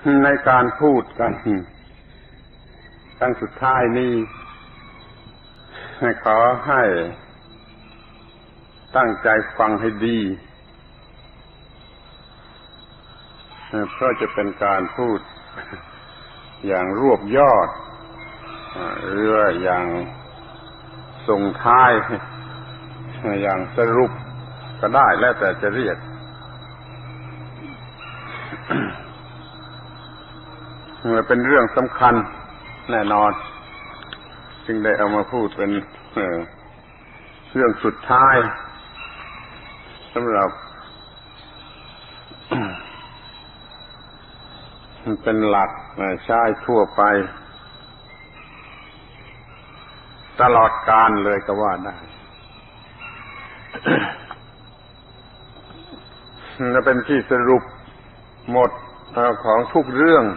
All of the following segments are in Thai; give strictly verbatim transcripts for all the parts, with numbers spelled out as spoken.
ในการพูดกันครั้งสุดท้ายนี้ขอให้ตั้งใจฟังให้ดีเพราะจะเป็นการพูดอย่างรวบยอดหรือว่าอย่างส่งท้ายอย่างสรุปก็ได้แล้วแต่จะเรียกเมื่อเป็นเรื่องสำคัญแน่นอนจึงได้เอามาพูดเป็นเรื่องสุดท้ายสำหรับเป็นหลักใช้ทั่วไปตลอดกาลเลยก็ว่าได้จะเป็นที่สรุปหมดของทุกเรื่อง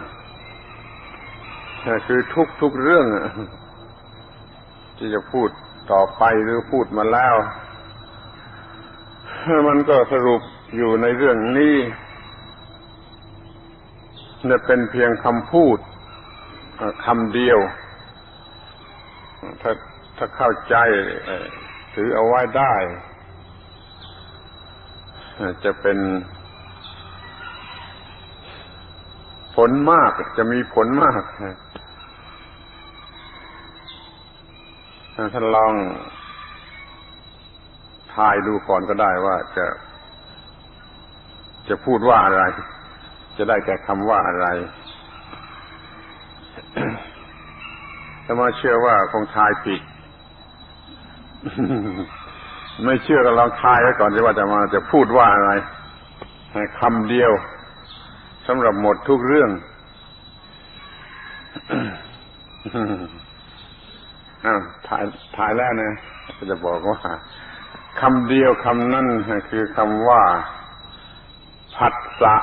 คือทุกทุกเรื่องที่จะพูดต่อไปหรือพูดมาแล้วมันก็สรุปอยู่ในเรื่องนี้จะเป็นเพียงคำพูดคำเดียวถ้าถ้าเข้าใจถือเอาไว้ได้จะเป็นผลมากจะมีผลมากท่านลองทายดูก่อนก็ได้ว่าจะจะพูดว่าอะไรจะได้แก่คำว่าอะไรถ้ามาเชื่อว่าคงทายผิดไม่เชื่อก็ลองทายไว้ก่อนสิว่าจะมาจะพูดว่าอะไรคำเดียวสำหรับหมดทุกเรื่องอ้าวถ่ายถ่ายแล้วนะจะบอกว่าคำเดียวคำนั้นคือคำว่าผัสสะ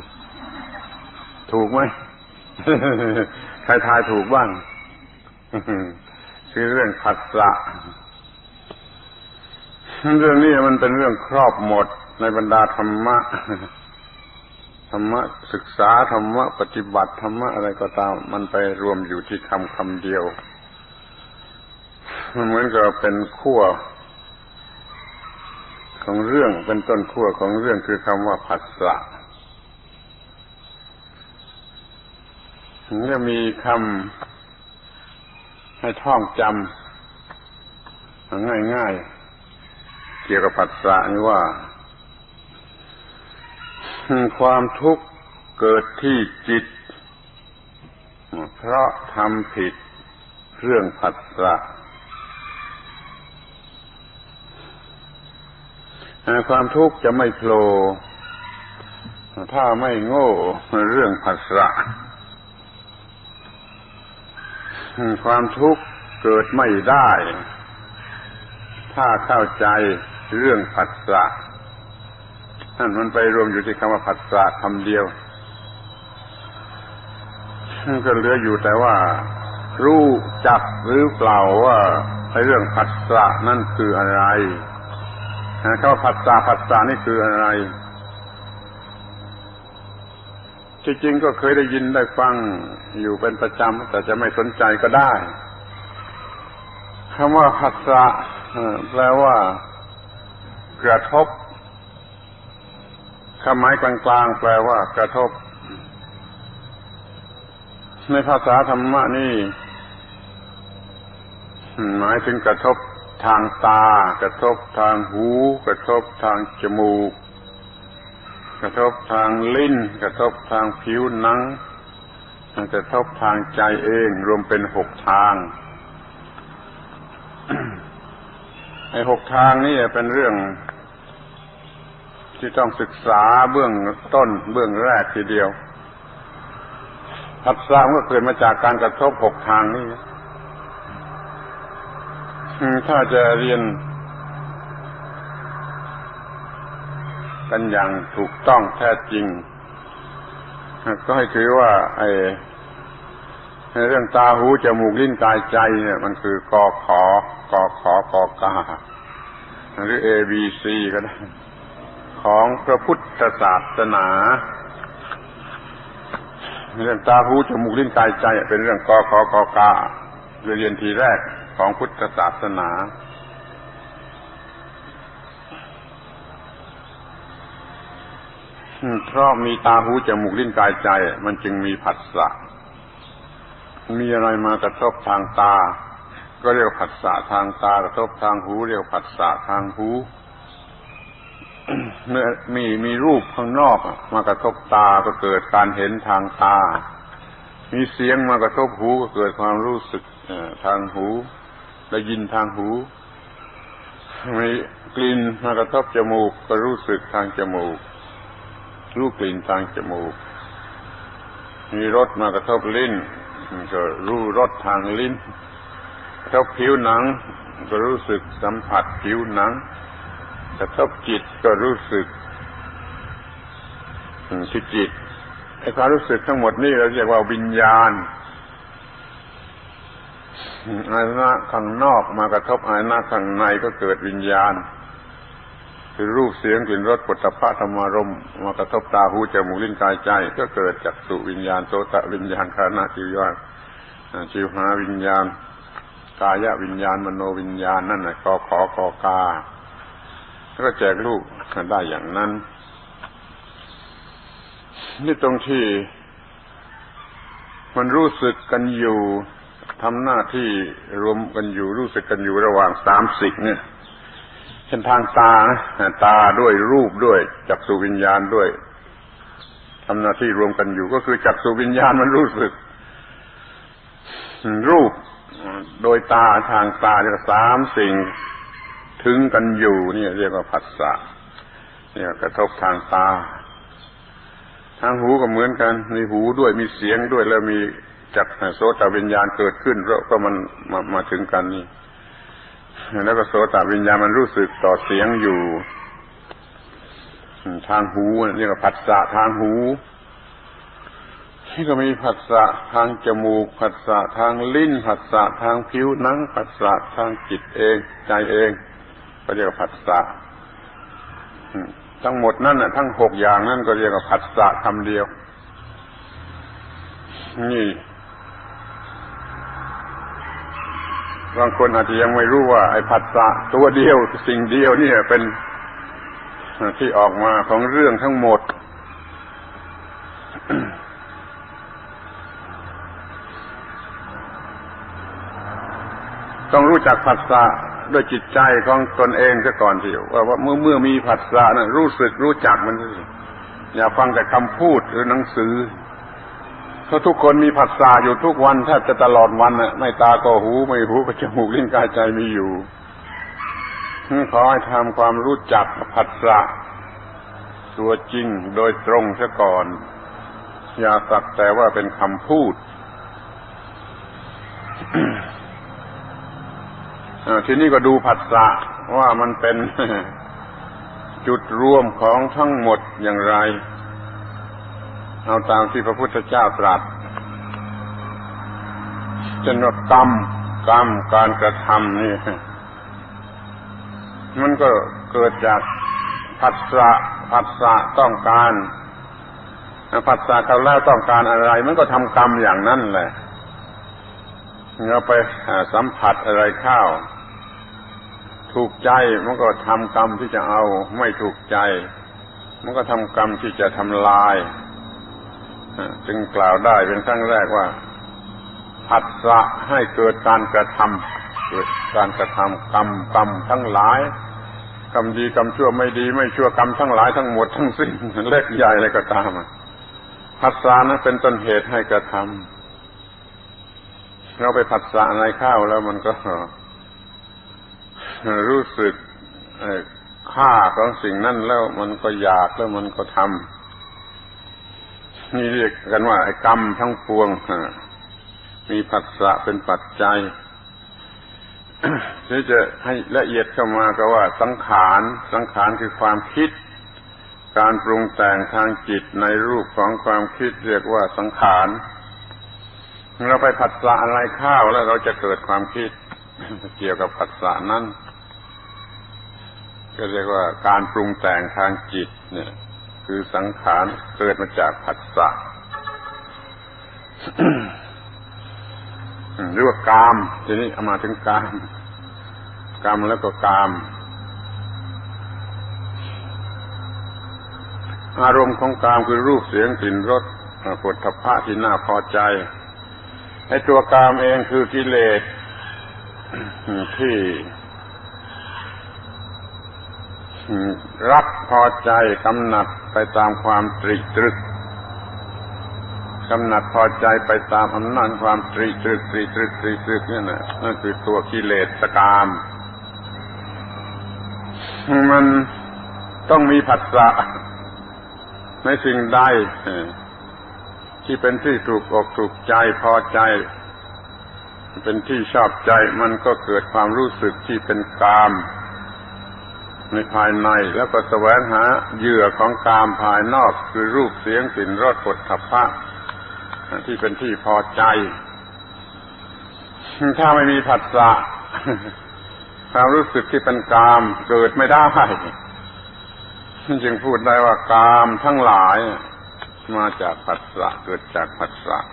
ถูกไหมใครทายถูกบ้างคือเรื่องผัสสะเรื่องนี้มันเป็นเรื่องครอบหมดในบรรดาธรรมะธรรมะศึกษาธรรมะปฏิบัติธรรมะอะไรก็ตามมันไปรวมอยู่ที่คำคำเดียวมันเหมือนกับเป็นขั้วของเรื่องเป็นต้นขั้วของเรื่องคือคำว่าผัสสะจะมีคำให้ท่องจำง่ายๆเกี่ยวกับผัสสะนี่ว่าความทุกข์เกิดที่จิตเพราะทำผิดเรื่องผัสสะความทุกข์จะไม่โผล่ถ้าไม่โง่เรื่องผัสสะความทุกข์เกิดไม่ได้ถ้าเข้าใจเรื่องผัสสะนั่นมันไปรวมอยู่ที่คำว่าผัสสะคำเดียวก็เหลืออยู่แต่ว่ารู้จักหรือเปล่าว่าเรื่องผัสสะนั่นคืออะไรคำว่าผัสสะผัสสะนี่คืออะไรที่จริงก็เคยได้ยินได้ฟังอยู่เป็นประจำแต่จะไม่สนใจก็ได้คำว่าผัสสะแปลว่ากระทบคำหมายกลางๆแปลว่ากระทบในภาษาธรรมะนี่หมายถึงกระทบทางตากระทบทางหูกระทบทางจมูกกระทบทางลิ้นกระทบทางผิวหนังกระทบทางใจเองรวมเป็นหกทางไอ้หกทางนี่เป็นเรื่องที่ต้องศึกษาเบื้องต้นเบื้องแรกทีเดียวผัสสะก็เกิดมาจากการกระทบหกทางนี่ถ้าจะเรียนกันอย่างถูกต้องแท้จริงก็ให้ถือว่าไอ้เรื่องตาหูจมูกลิ้นกายใจเนี่ยมันคือกอขอกอขอกอกาหรือ A B C ก็ได้ของพระพุทธศาสนาเรื่องตาหูจมูกลิ้นกายใจเป็นเรื่องกขกกาเรียนทีแรกของพุทธศาสนาเพราะมีตาหูจมูกลิ้นกายใจมันจึงมีผัสสะมีอะไรมากระทบทางตาก็เรียกผัสสะทางตากระทบทางหูเรียกผัสสะทางหูเมื่อมีมีรูปข้างนอกมากระทบตาก็เกิดการเห็นทางตามีเสียงมากระทบหูก็เกิดความรู้สึกทางหูได้ยินทางหูมีกลิ่นมากระทบจมูกก็รู้สึกทางจมูกรู้กลิ่นทางจมูกมีรสมากระทบลิ้นก็รู้รสทางลิ้นกระทบผิวหนังก็รู้สึกสัมผัสผิวหนังกระทบจิตก็รู้สึกที่จิตไอ้ความรู้สึกทั้งหมดนี่เราเรียกว่าวิญญาณอายตนะข้างนอกมากระทบอายตนะข้างในก็เกิดวิญญาณคือรูปเสียงกลิ่นรสโผฏฐัพพะธรรมารมณ์มากระทบตาหูจมูกลิ้นกายใจก็เกิดจักษุวิญญาณโสตวิญญาณฆานะจิวาชิวหาวิญญาณกายวิญญาณมโนวิญญาณนั่นน่ะกขกกาก็แจกรูปได้อย่างนั้นนี่ตรงที่มันรู้สึกกันอยู่ทำหน้าที่รวมกันอยู่รู้สึกกันอยู่ระหว่างสามสิ่งเนี่ยเช่นทางตานะตาด้วยรูปด้วยจักษุวิญญาณด้วยทำหน้าที่รวมกันอยู่ก็คือจักษุวิญญาณมันรู้สึกรูปโดยตาทางตาเนี่ยสามสิ่งถึงกันอยู่นี่เรียกว่าผัสสะเนี่ยกระทบทางตาทางหูก็เหมือนกันมีหูด้วยมีเสียงด้วยแล้วมีจักโสตวิญญาณเกิดขึ้นแล้วก็มันมามาถึงกันนี่แล้วก็โสตวิญญาณมันรู้สึกต่อเสียงอยู่ทางหูเรียกว่าผัสสะทางหูที่ก็มีผัสสะทางจมูกผัสสะทางลิ้นผัสสะทางผิวหนังผัสสะทางจิตเองใจเองก็เรียกว่าผัสสะทั้งหมดนั่นน่ะทั้งหกอย่างนั่นก็เรียกว่าผัสสะคำเดียวนี่บางคนอาจจะยังไม่รู้ว่าไอ้ผัสสะตัวเดียวสิ่งเดียวนี่เป็นที่ออกมาของเรื่องทั้งหมด ต้องรู้จักผัสสะด้วยจิตใจของตนเองซะก่อนทีว่าว่าเมื่อเมื่อมีผัสสะนั้นรู้สึกรู้จักมันอย่าฟังแต่คำพูดหรือหนังสือเพราะทุกคนมีผัสสะอยู่ทุกวันแทบจะตลอดวันน่ะไม่ตาก็หูไม่หูก็จมูกลิ้นกายใจมีอยู่ขอให้ทำความรู้จักผัสสะตัวจริงโดยตรงซะก่อนอย่าสักแต่ว่าเป็นคำพูด ทีนี้ก็ดูผัสสะว่ามันเป็น จุดรวมของทั้งหมดอย่างไรเอาตามที่พระพุทธเจ้าตรัสเช่นว่ากรรมกรรมการกระทำนี่มันก็เกิดจากผัสสะผัสสะต้องการผัสสะเขาแล้วต้องการอะไรมันก็ทำกรรมอย่างนั้นแหละเราไปสัมผัสอะไรเข้าถูกใจมันก็ทำกรรมที่จะเอาไม่ถูกใจมันก็ทำกรรมที่จะทำลายจึงกล่าวได้เป็นครั้งแรกว่าผัสสะให้เกิดการกระทำเกิดการกระทำกรรมกรรมทั้งหลายกรรมดีกรรมชั่วไม่ดีไม่ชั่วกรรมทั้งหลายทั้งหมดทั้งสิ้นเล็กใหญ่อะไรก็ตามผัสสะนั้นเป็นต้นเหตุให้กระทำเราไปผัสสะอะไรเข้าแล้วมันก็รู้สึกค่าของสิ่งนั้นแล้วมันก็อยากแล้วมันก็ทำนี่เรียกกันว่าไอ้กรรมทั้งปวงมีผัสสะเป็นปัจจัยที่จะให้ละเอียดเข้ามาก็ว่าสังขารสังขารคือความคิดการปรุงแต่งทางจิตในรูปของความคิดเรียกว่าสังขารเราไปผัสสะอะไรเข้าแล้วเราจะเกิดความคิดเกี่ยวกับผัสสะนั้นก็เรียกว่าการปรุงแต่งทางจิตเนี่ยคือสังขารเกิดมาจากผัสสะหรือว่ากามทีนี้เอามาถึงกามกามแล้วก็กามอารมณ์ของกามคือรูปเสียงกลิ่นรสโผฏฐัพพะที่น่าพอใจไอ้ตัวกามเองคือกิเลสที่รักพอใจกำหนัดไปตามความตรีตรึกกำหนัดพอใจไปตามอำนาจความตรีตรึกตรีตรึกตรีตรึกนั่นน่ะนั่นคือตัวกิเลสกามมันต้องมีผัสสะในสิ่งใดที่เป็นที่ถูกอกถูกใจพอใจเป็นที่ชอบใจมันก็เกิดความรู้สึกที่เป็นกามในภายในแล้วก็แสวงหาเหยื่อของกามภายนอกคือรูปเสียงกลิ่นรสโผฏฐัพพะที่เป็นที่พอใจถ้าไม่มีผัสสะความรู้สึกที่เป็นกามเกิดไม่ได้จึงพูดได้ว่ากามทั้งหลายมาจากผัสสะเกิดจากผัสสะ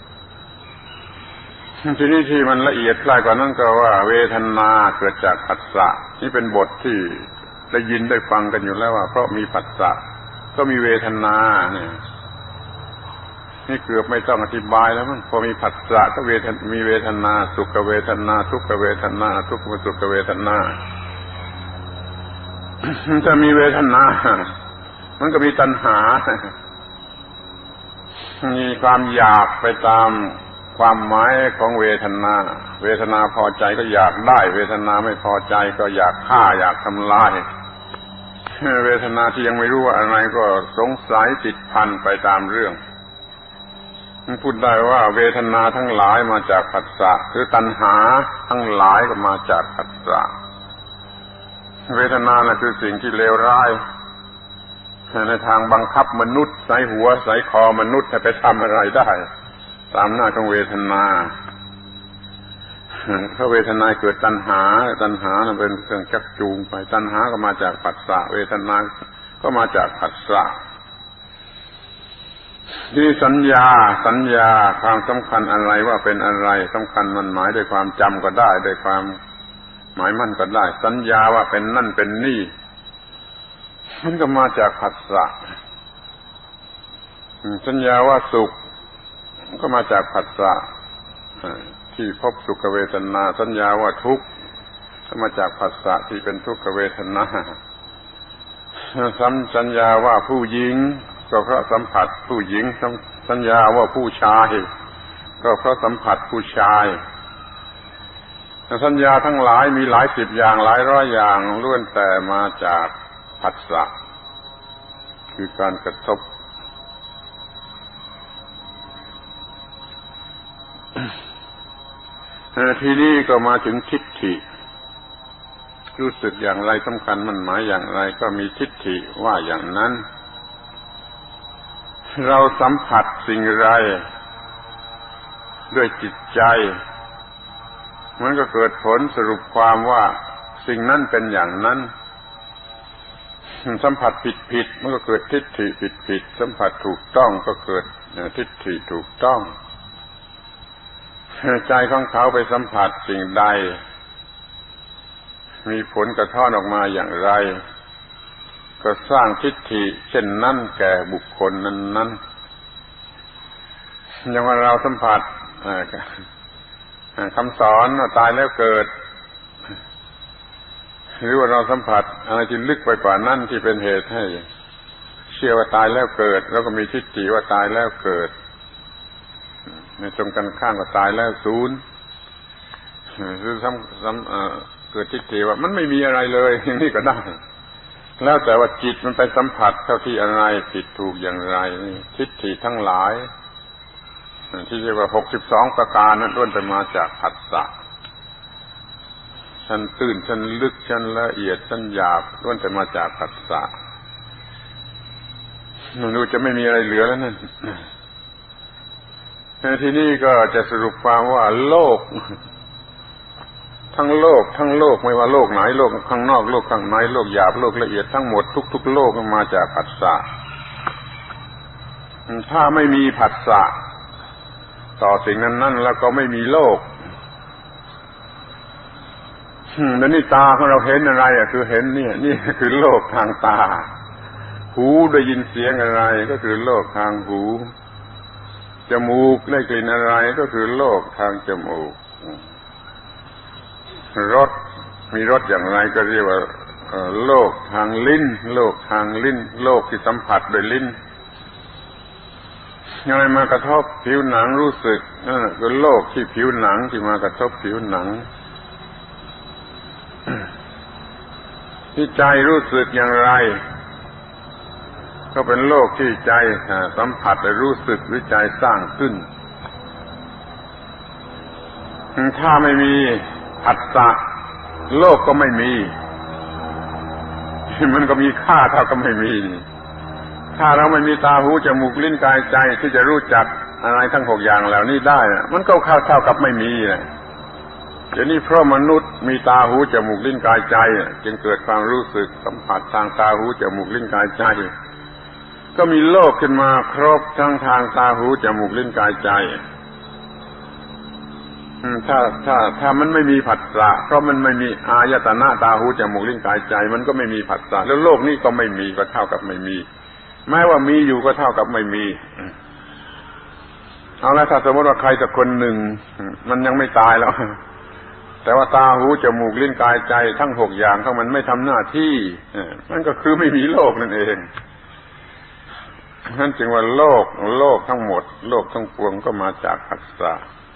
ทีนี้ที่มันละเอียดใกล้กว่านั้นก็ว่าเวทนาเกิดจากผัสสะนี่เป็นบทที่ได้ยินได้ฟังกันอยู่แล้วว่าเพราะมีผัสสะก็มีเวทนาเนี่ยนี่เกือบไม่ต้องอธิบายแล้วมั้งพอมีผัสสะก็เวทมีเวทนาสุขเวทนาทุกขเวทนาทุกขสุขเวทนาถ้ามีเวทนามันก็มีตัณหามีความอยากไปตามความหมายของเวทนาเวทนาพอใจก็อยากได้เวทนาไม่พอใจก็อยากฆ่าอยากทำลายเวทนาที่ยังไม่รู้ว่าอะไรก็สงสัยติดพันไปตามเรื่องมันพูดได้ว่าเวทนาทั้งหลายมาจากผัสสะคือตัณหาทั้งหลายก็มาจากผัสสะเวทนาน่ะคือสิ่งที่เลวร้ายในทางบังคับมนุษย์ใส่หัวใส่คอมนุษย์ให้ไปทำอะไรได้ตามหน้าของเวทนาเพราะเวทนาเกิดตัณหาตัณหาน่ะเป็นเครื่องชักจูงไปตัณหาก็มาจากผัสสะเวทนาก็มาจากผัสสะที่สัญญาสัญญาความสำคัญอะไรว่าเป็นอะไรสำคัญมันหมายด้วยความจำก็ได้ด้วยความหมายมั่นก็ได้สัญญาว่าเป็นนั่นเป็นนี่มันก็มาจากผัสสะสัญญาว่าสุขก็มาจากผัสสะที่พบสุขเวทนาสัญญาว่าทุกข์ก็มาจากผัสสะที่เป็นทุกขเวทนาสัญญาว่าผู้หญิงก็เพราะสัมผัสผู้หญิงสัญญาว่าผู้ชายก็เพราะสัมผัสผู้ชายสัญญาทั้งหลายมีหลายสิบอย่างหลายร้อยอย่างล้วนแต่มาจากผัสสะคือการกระทบทีนี้ก็มาถึงทิฏฐิรู้สึกอย่างไรสำคัญมันหมายอย่างไรก็มีทิฏฐิว่าอย่างนั้นเราสัมผัสสิ่งไรด้วยจิตใจมันก็เกิดผลสรุปความว่าสิ่งนั้นเป็นอย่างนั้นสัมผัสผิดๆมันก็เกิดทิฏฐิผิดๆสัมผัสถูกต้องก็เกิดทิฏฐิถูกต้องใจของเขาไปสัมผัสสิ่งใดมีผลกระท้อนออกมาอย่างไรก็สร้างทิฏฐิเช่นนั้นแก่บุคคลนั้นๆอย่างว่าเราสัมผัสคำสอนว่าตายแล้วเกิดหรือว่าเราสัมผัสอะไรที่ลึกไปกว่านั้นที่เป็นเหตุให้เชื่อว่าตายแล้วเกิดแล้วก็มีทิฏฐิว่าตายแล้วเกิดในตรงกันข้ามก็ตายแล้วศูนย์หรือซ้ำเกิดทิฏฐิว่ามันไม่มีอะไรเลยอย่างนี้ก็ได้แล้วแต่ว่าจิตมันไปสัมผัสเท่าที่อะไรผิดถูกอย่างไรนี่ทิฏฐิทั้งหลายที่เรียกว่าหกสิบสองประการนั้นล้วนแต่มาจากผัสสะชั้นตื้นชั้นลึกชั้นละเอียดชั้นหยาบล้วนแต่มาจากผัสสะมันดูจะไม่มีอะไรเหลือแล้วนั่นทีนี้ก็จะสรุปความว่าโลกทั้งโลกทั้งโลกไม่ว่าโลกไหนโลกข้างนอกโลกข้างในโลกหยาบโลกละเอียดทั้งหมดทุกๆโลกมันมาจากผัสสะถ้าไม่มีผัสสะต่อสิ่งนั้นๆแล้วก็ไม่มีโลกแล้วนี่ตาของเราเห็นอะไรอ่ะคือเห็นเนี่ยนี่คือโลกทางตาหูได้ยินเสียงอะไรก็คือโลกทางหูจมูกได้กลิ่นอะไรก็คือโลกทางจมูกรสมีรสอย่างไรก็เรียกว่าโลกทางลิ้นโลกทางลิ้นโลกที่สัมผัสโดยลิ้นอะไรมากระทบผิวหนังรู้สึกนั่นแหละคือโลกที่ผิวหนังที่มากระทบผิวหนังที่ใจรู้สึกอย่างไรก็เป็นโลกที่ใจสัมผัสและรู้สึกหรือใจสร้างขึ้นถ้าไม่มีผัสสะโลกก็ไม่มีมันก็มีค่าเท่ากับไม่มีถ้าเราไม่มีตาหูจมูกลิ้นกายใจที่จะรู้จักอะไรทั้งหกอย่างเหล่านี้ได้มันก็ค่าเท่ากับไม่มีนะเดี๋ยวนี้เพราะมนุษย์มีตาหูจมูกลิ้นกายใจจึงเกิดความรู้สึกสัมผัสทางตาหูจมูกลิ้นกายใจก็มีโลกขึ้นมาครบทั้งทางตาหูจมูกลิ้นกายใจถ้าถ้าถ้ามันไม่มีผัสสะเพราะมันไม่มีอายตนะตาหูจมูกลิ้นกายใจมันก็ไม่มีผัสสะแล้วโลกนี้ก็ไม่มีก็เท่ากับไม่มีแม้ว่ามีอยู่ก็เท่ากับไม่มีเอาละถ้าสมมติว่าใครสักคนหนึ่งมันยังไม่ตายแล้วแต่ว่าตาหูจมูกลิ้นกายใจทั้งหกอย่างของมันไม่ทำหน้าที่มันก็คือไม่มีโลกนั่นเองนั่นจึงว่าโลกโลกทั้งหมดโลกทั้งปวงก็มาจากผัสสะ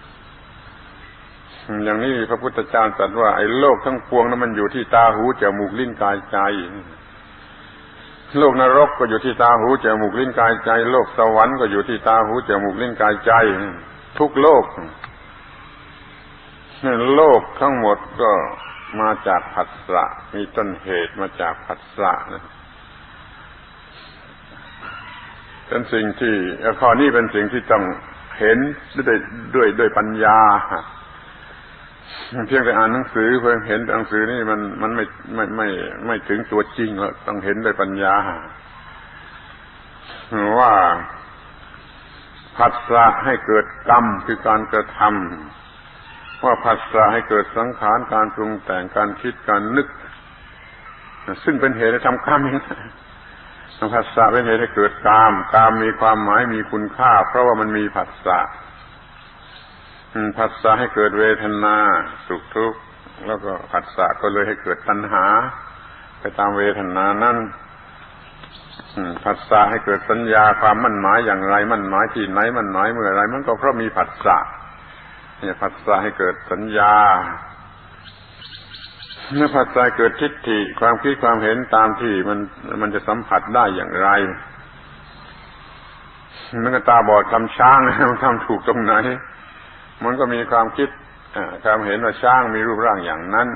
อย่างนี้พระพุทธเจ้าตรัสว่าไอ้โลกทั้งปวงนั้นมันอยู่ที่ตาหูจมูกลิ้นกายใจโลกนรกก็อยู่ที่ตาหูจมูกลิ้นกายใจโลกสวรรค์ก็อยู่ที่ตาหูจมูกลิ้นกายใจทุกโลกโลกทั้งหมดก็มาจากผัสสะมีต้นเหตุมาจากผัสสะนะเป็นสิ่งที่ข้อนี้เป็นสิ่งที่ต้องเห็นด้วยด้วยด้วยปัญญาเพียงแต่อ่านหนังสือเพียงเห็นหนังสือนี่มันมันไม่ไม่ไม่ไม่ถึงตัวจริงหรอกต้องเห็นด้วยปัญญาว่าผัสสะให้เกิดกรรมคือการกระทำว่าผัสสะให้เกิดสังขารการปรุงแต่งการคิดการนึกซึ่งเป็นเหตุให้ทำกรรมเองผัสสะเป็นเหตุให้เกิดกามกามมีความหมายมีคุณค่าเพราะว่ามันมีผัสสะผัสสะให้เกิดเวทนาสุขทุกข์แล้วก็ผัสสะก็เลยให้เกิดตัณหาไปตามเวทนานั้นผัสสะให้เกิดสัญญาความมั่นหมายอย่างไรมั่นหมายที่ไหนมั่นหมายเมื่อไรมันก็เพราะมีผัสสะเนี่ยผัสสะให้เกิดสัญญาเมื่อผัสสะเกิดทิฏฐิความคิดความเห็นตามที่มันมันจะสัมผัสได้อย่างไรมันก็ตาบอดทำช้างมันทำถูกตรงไหนมันก็มีความคิดความเห็นว่าช้างมีรูปร่างอย่างนั้น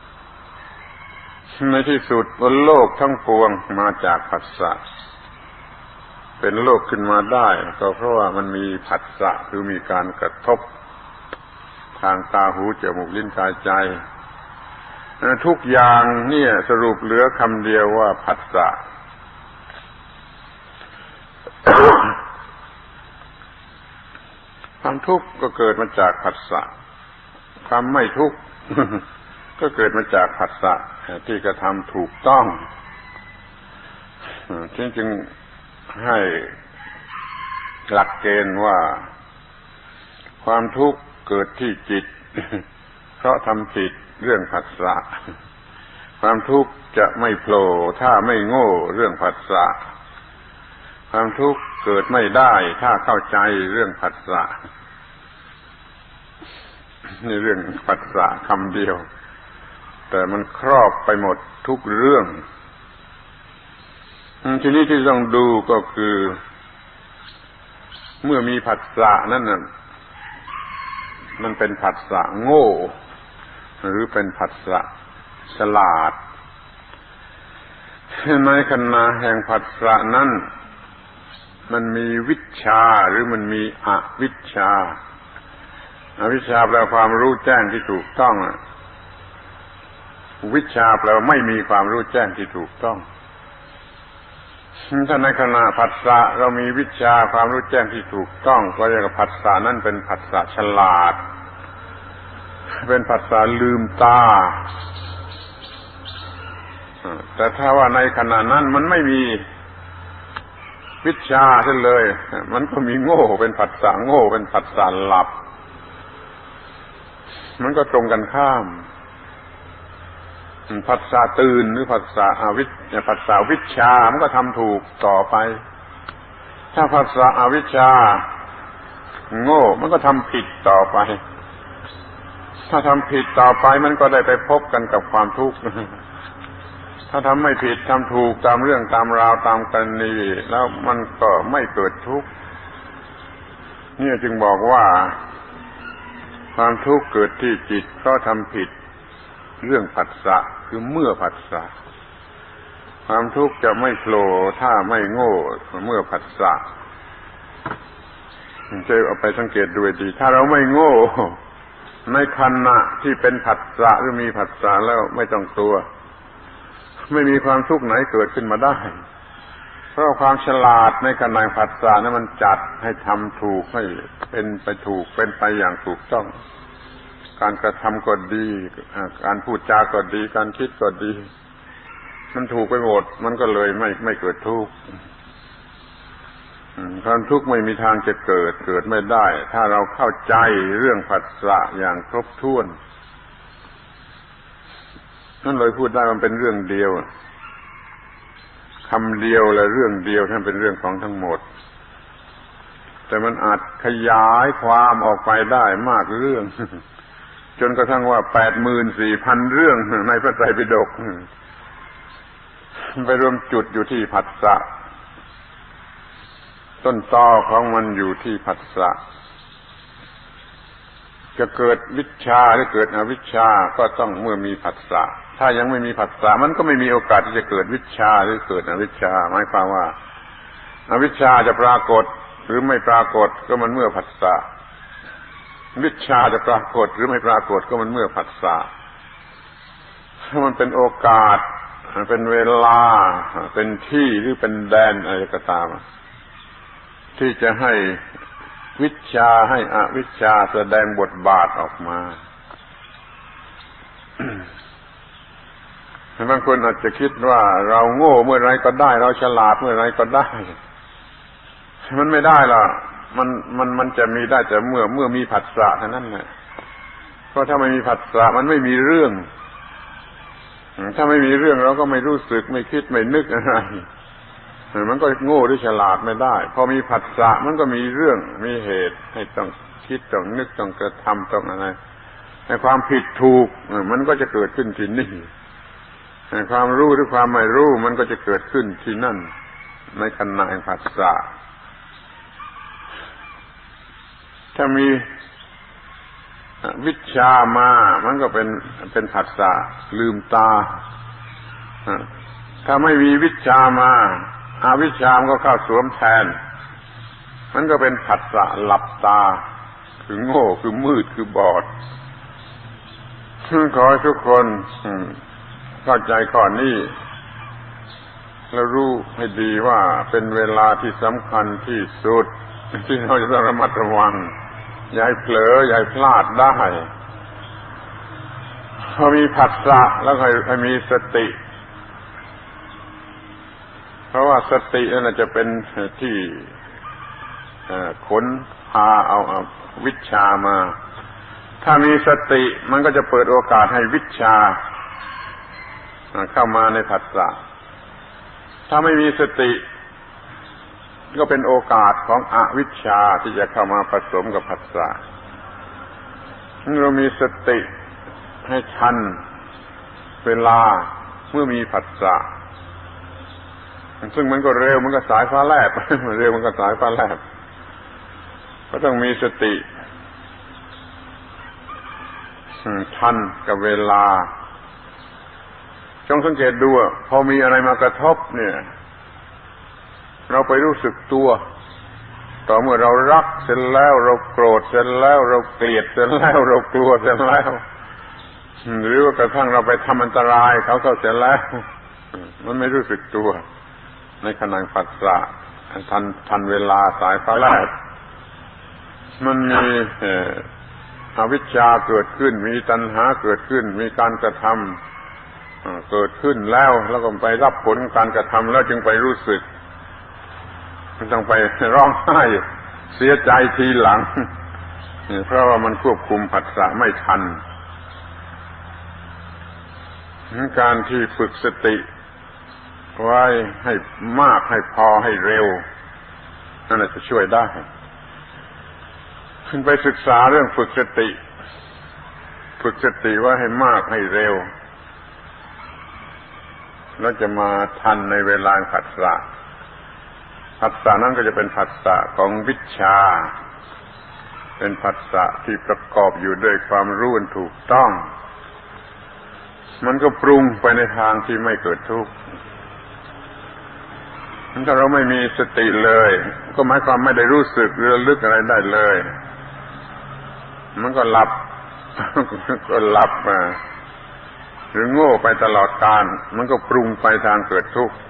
ในที่สุดบนโลกทั้งปวงมาจากผัสสะเป็นโลกขึ้นมาได้ก็เพราะว่ามันมีผัสสะคือมีการกระทบทางตาหูจมูกลิ้นกายใจทุกอย่างเนี่ยสรุปเหลือคำเดียวว่าผัสสะความทุกข์ก็เกิดมาจากผัสสะความไม่ทุกข์ก็เกิดมาจากผัสสะที่กระทำถูกต้องจึงให้หลักเกณฑ์ว่าความทุกข์เกิดที่จิตเพราะทำผิดเรื่องผัสสะความทุกข์จะไม่โผล่ถ้าไม่โง่เรื่องผัสสะความทุกข์เกิดไม่ได้ถ้าเข้าใจเรื่องผัสสะนี่เรื่องผัสสะคำเดียวแต่มันครอบไปหมดทุกเรื่องทีนี้ที่ต้องดูก็คือเมื่อมีผัสสะนั่นน่ะมันเป็นผัสสะโง่หรือเป็นผัสสะฉลาดในขณะแห่งผัสสะนั้นมันมีวิชชาหรือมันมีอวิชชาอวิชชาแปลความรู้แจ้งที่ถูกต้องวิชชาแปลว่าไม่มีความรู้แจ้งที่ถูกต้องถ้าในขณะผัสสะเรามีวิชาความรู้แจ้งที่ถูกต้องก็เรียกว่าผัสสะนั่นเป็นผัสสะฉลาดเป็นผัสสะลืมตาแต่ถ้าว่าในขณะนั้นมันไม่มีวิชาเช่นเลยมันก็มีโง่เป็นผัสสะโง่เป็นผัสสะหลับมันก็ตรงกันข้ามผัสสะตื่นหรือผัสสะอวิชผัสสะวิชามันก็ทำถูกต่อไปถ้าผัสสะอวิชชาโง่มันก็ทำผิดต่อไปถ้าทำผิดต่อไปมันก็ได้ไปพบกันกับความทุกข์ถ้าทำไม่ผิดทำถูกตามเรื่องตามราวตามกรณีแล้วมันก็ไม่เกิดทุกข์นี่จึงบอกว่าความทุกข์เกิดที่จิตเพราะทำผิดเรื่องผัสสะคือเมื่อผัสสะความทุกข์จะไม่โผล่ถ้าไม่โง่เมื่อผัสสะจะเอาไปสังเกตดูดีถ้าเราไม่โง่ในขณะที่เป็นผัสสะหรือมีผัสสะแล้วไม่ต้องกลัวไม่มีความทุกข์ไหนเกิดขึ้นมาได้เพราะความฉลาดในขณะผัสสะนั้นมันจัดให้ทำถูกให้เป็นไปถูกเป็นไปอย่างถูกต้องการกระทำก็ดีการพูดจาก็ดีการคิดก็ดีมันถูกไปหมดมันก็เลยไม่ไม่เกิดทุกข์ความทุกข์ไม่มีทางจะเกิดเกิดไม่ได้ถ้าเราเข้าใจเรื่องผัสสะอย่างครบถ้วนนั่นเลยพูดได้มันเป็นเรื่องเดียวคำเดียวและเรื่องเดียวท่านเป็นเรื่องของทั้งหมดแต่มันอาจขยายความออกไปได้มากเรื่องจนกระทั่งว่า แปดหมื่นสี่พัน เรื่องในพระไตรปิฎกไปรวมจุดอยู่ที่ผัสสะต้นตอของมันอยู่ที่ผัสสะจะเกิดวิชชาหรือเกิดอวิชชาก็ต้องเมื่อมีผัสสะถ้ายังไม่มีผัสสะมันก็ไม่มีโอกาสที่จะเกิดวิชชาหรือเกิดอวิชชาหมายความว่าอวิชชาจะปรากฏหรือไม่ปรากฏก็มันเมื่อผัสสะวิชชาจะปรากฏหรือไม่ปรากฏก็มันเมื่อผัสสะถ้ามันเป็นโอกาสเป็นเวลาเป็นที่หรือเป็นแดนอะไรก็ตามที่จะให้วิชชาให้อวิชชาแสดงบทบาทออกมาบางคนอาจจะคิดว่าเราโง่เมื่อไรก็ได้เราฉลาดเมื่อไรก็ได้มันไม่ได้หรอกมันมันมันจะมีได้แต่เมื่อเมื่อมีผัสสะเท่านั้นแหละเพราะถ้าไม่มีผัสสะมันไม่มีเรื่องถ้าไม่มีเรื่องเราก็ไม่รู้สึกไม่คิดไม่นึกอะไรมันก็โง่หรือฉลาดไม่ได้พอมีผัสสะมันก็มีเรื่องมีเหตุให้ต้องคิดต้องนึกต้องกระทำต้องอะไรในความผิดถูกมันก็จะเกิดขึ้นที่นี่ในความรู้หรือความไม่รู้มันก็จะเกิดขึ้นที่นั่นในขณะแห่งผัสสะถ้ามีวิชชามามันก็เป็นเป็นผัสสะลืมตาถ้าไม่มีวิชชามาอวิชชามันก็เข้าสวมแทนมันก็เป็นผัสสะหลับตาคือโง่คือมืดคือบอดขอให้ทุกคนเข้าใจข้อนี้แล้วรู้ให้ดีว่าเป็นเวลาที่สำคัญที่สุดที่เราจะต้องระมัดระวังอย่าให้เผลออย่าให้พลาดได้พอมีผัสสะแล้วให้มีสติเพราะว่าสตินั่นจะเป็นที่ค้นพาเอาวิชชามาถ้ามีสติมันก็จะเปิดโอกาสให้วิชชาเข้ามาในผัสสะถ้าไม่มีสติก็เป็นโอกาสของอวิชชาที่จะเข้ามาผสมกับผัสสะเรามีสติให้ทันเวลาเมื่อมีผัสสะซึ่งมันก็เร็วมันก็สายฟ้าแลบเร็วมันก็สายฟ้าแลบก็ต้องมีสติทันกับเวลาจงสังเกตดูพอมีอะไรมากระทบเนี่ยเราไปรู้สึกตัวต่อเมื่อเรารักเสร็จแล้วเราโกรธเสร็จแล้วเราเกลียดเสร็จแล้วเรากลัวเสร็จแล้วหรือว่ากระทั่งเราไปทำอันตรายเขาเข้าเสร็จแล้วมันไม่รู้สึกตัวในขณะผัสสะทันทันเวลาสายฟ้าแลบมันมีอวิชชาเกิดขึ้นมีตัณหาเกิดขึ้นมีการกระทำเกิดขึ้นแล้วแล้วก็ไปรับผลการกระทำแล้วจึงไปรู้สึกมันต้องไปร้องไห้เสียใจทีหลังเพราะว่ามันควบคุมผัสสะไม่ทันการที่ฝึกสติไว้ให้มากให้พอให้เร็วนั่นแหละจะช่วยได้ขึ้นไปศึกษาเรื่องฝึกสติฝึกสติว่าให้มากให้เร็วแล้วจะมาทันในเวลาผัสสะผัสสะนั้นก็จะเป็นผัสสะของวิชชาเป็นผัสสะที่ประกอบอยู่ด้วยความรู้อันถูกต้องมันก็ปรุงไปในทางที่ไม่เกิดทุกข์ถ้าเราไม่มีสติเลยก็หมายความไม่ได้รู้สึกหรือระลึกอะไรได้เลยมันก็หลับก็หลับมาหรือโง่ไปตลอดกาลมันก็ปรุงไปทางเกิดทุกข์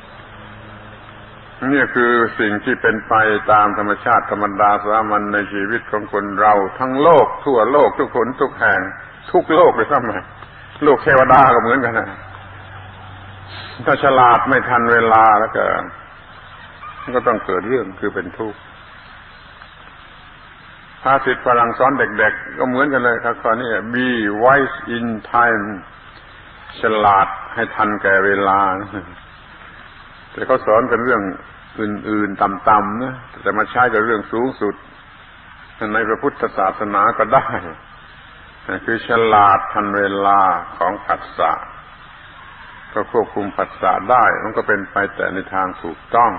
นี่คือสิ่งที่เป็นไปตามธรรมชาติธรรมดาสามัญในชีวิตของคนเราทั้งโลกทั่วโลกทุกคนทุกแห่งทุกโลกเลยซ้ำไปโลกเทวดาก็เหมือนกันนะถ้าฉลาดไม่ทันเวลาแล้วก็ก็ต้องเกิดเรื่องคือเป็นทุกข์ภาษิตฝรั่งสอนเด็กๆก็เหมือนกันเลยครับตอนนี้ be wise in time ฉลาดให้ทันแก่เวลาแต่เขาสอนกันเรื่องอื่นๆต่ำๆนะแต่มาใช้กับเรื่องสูงสุดในพระพุทธศาสนาก็ได้คือฉลาดทันเวลาของผัสสะก็ควบคุมผัสสะได้มันก็เป็นไปแต่ในทางถูกต้อง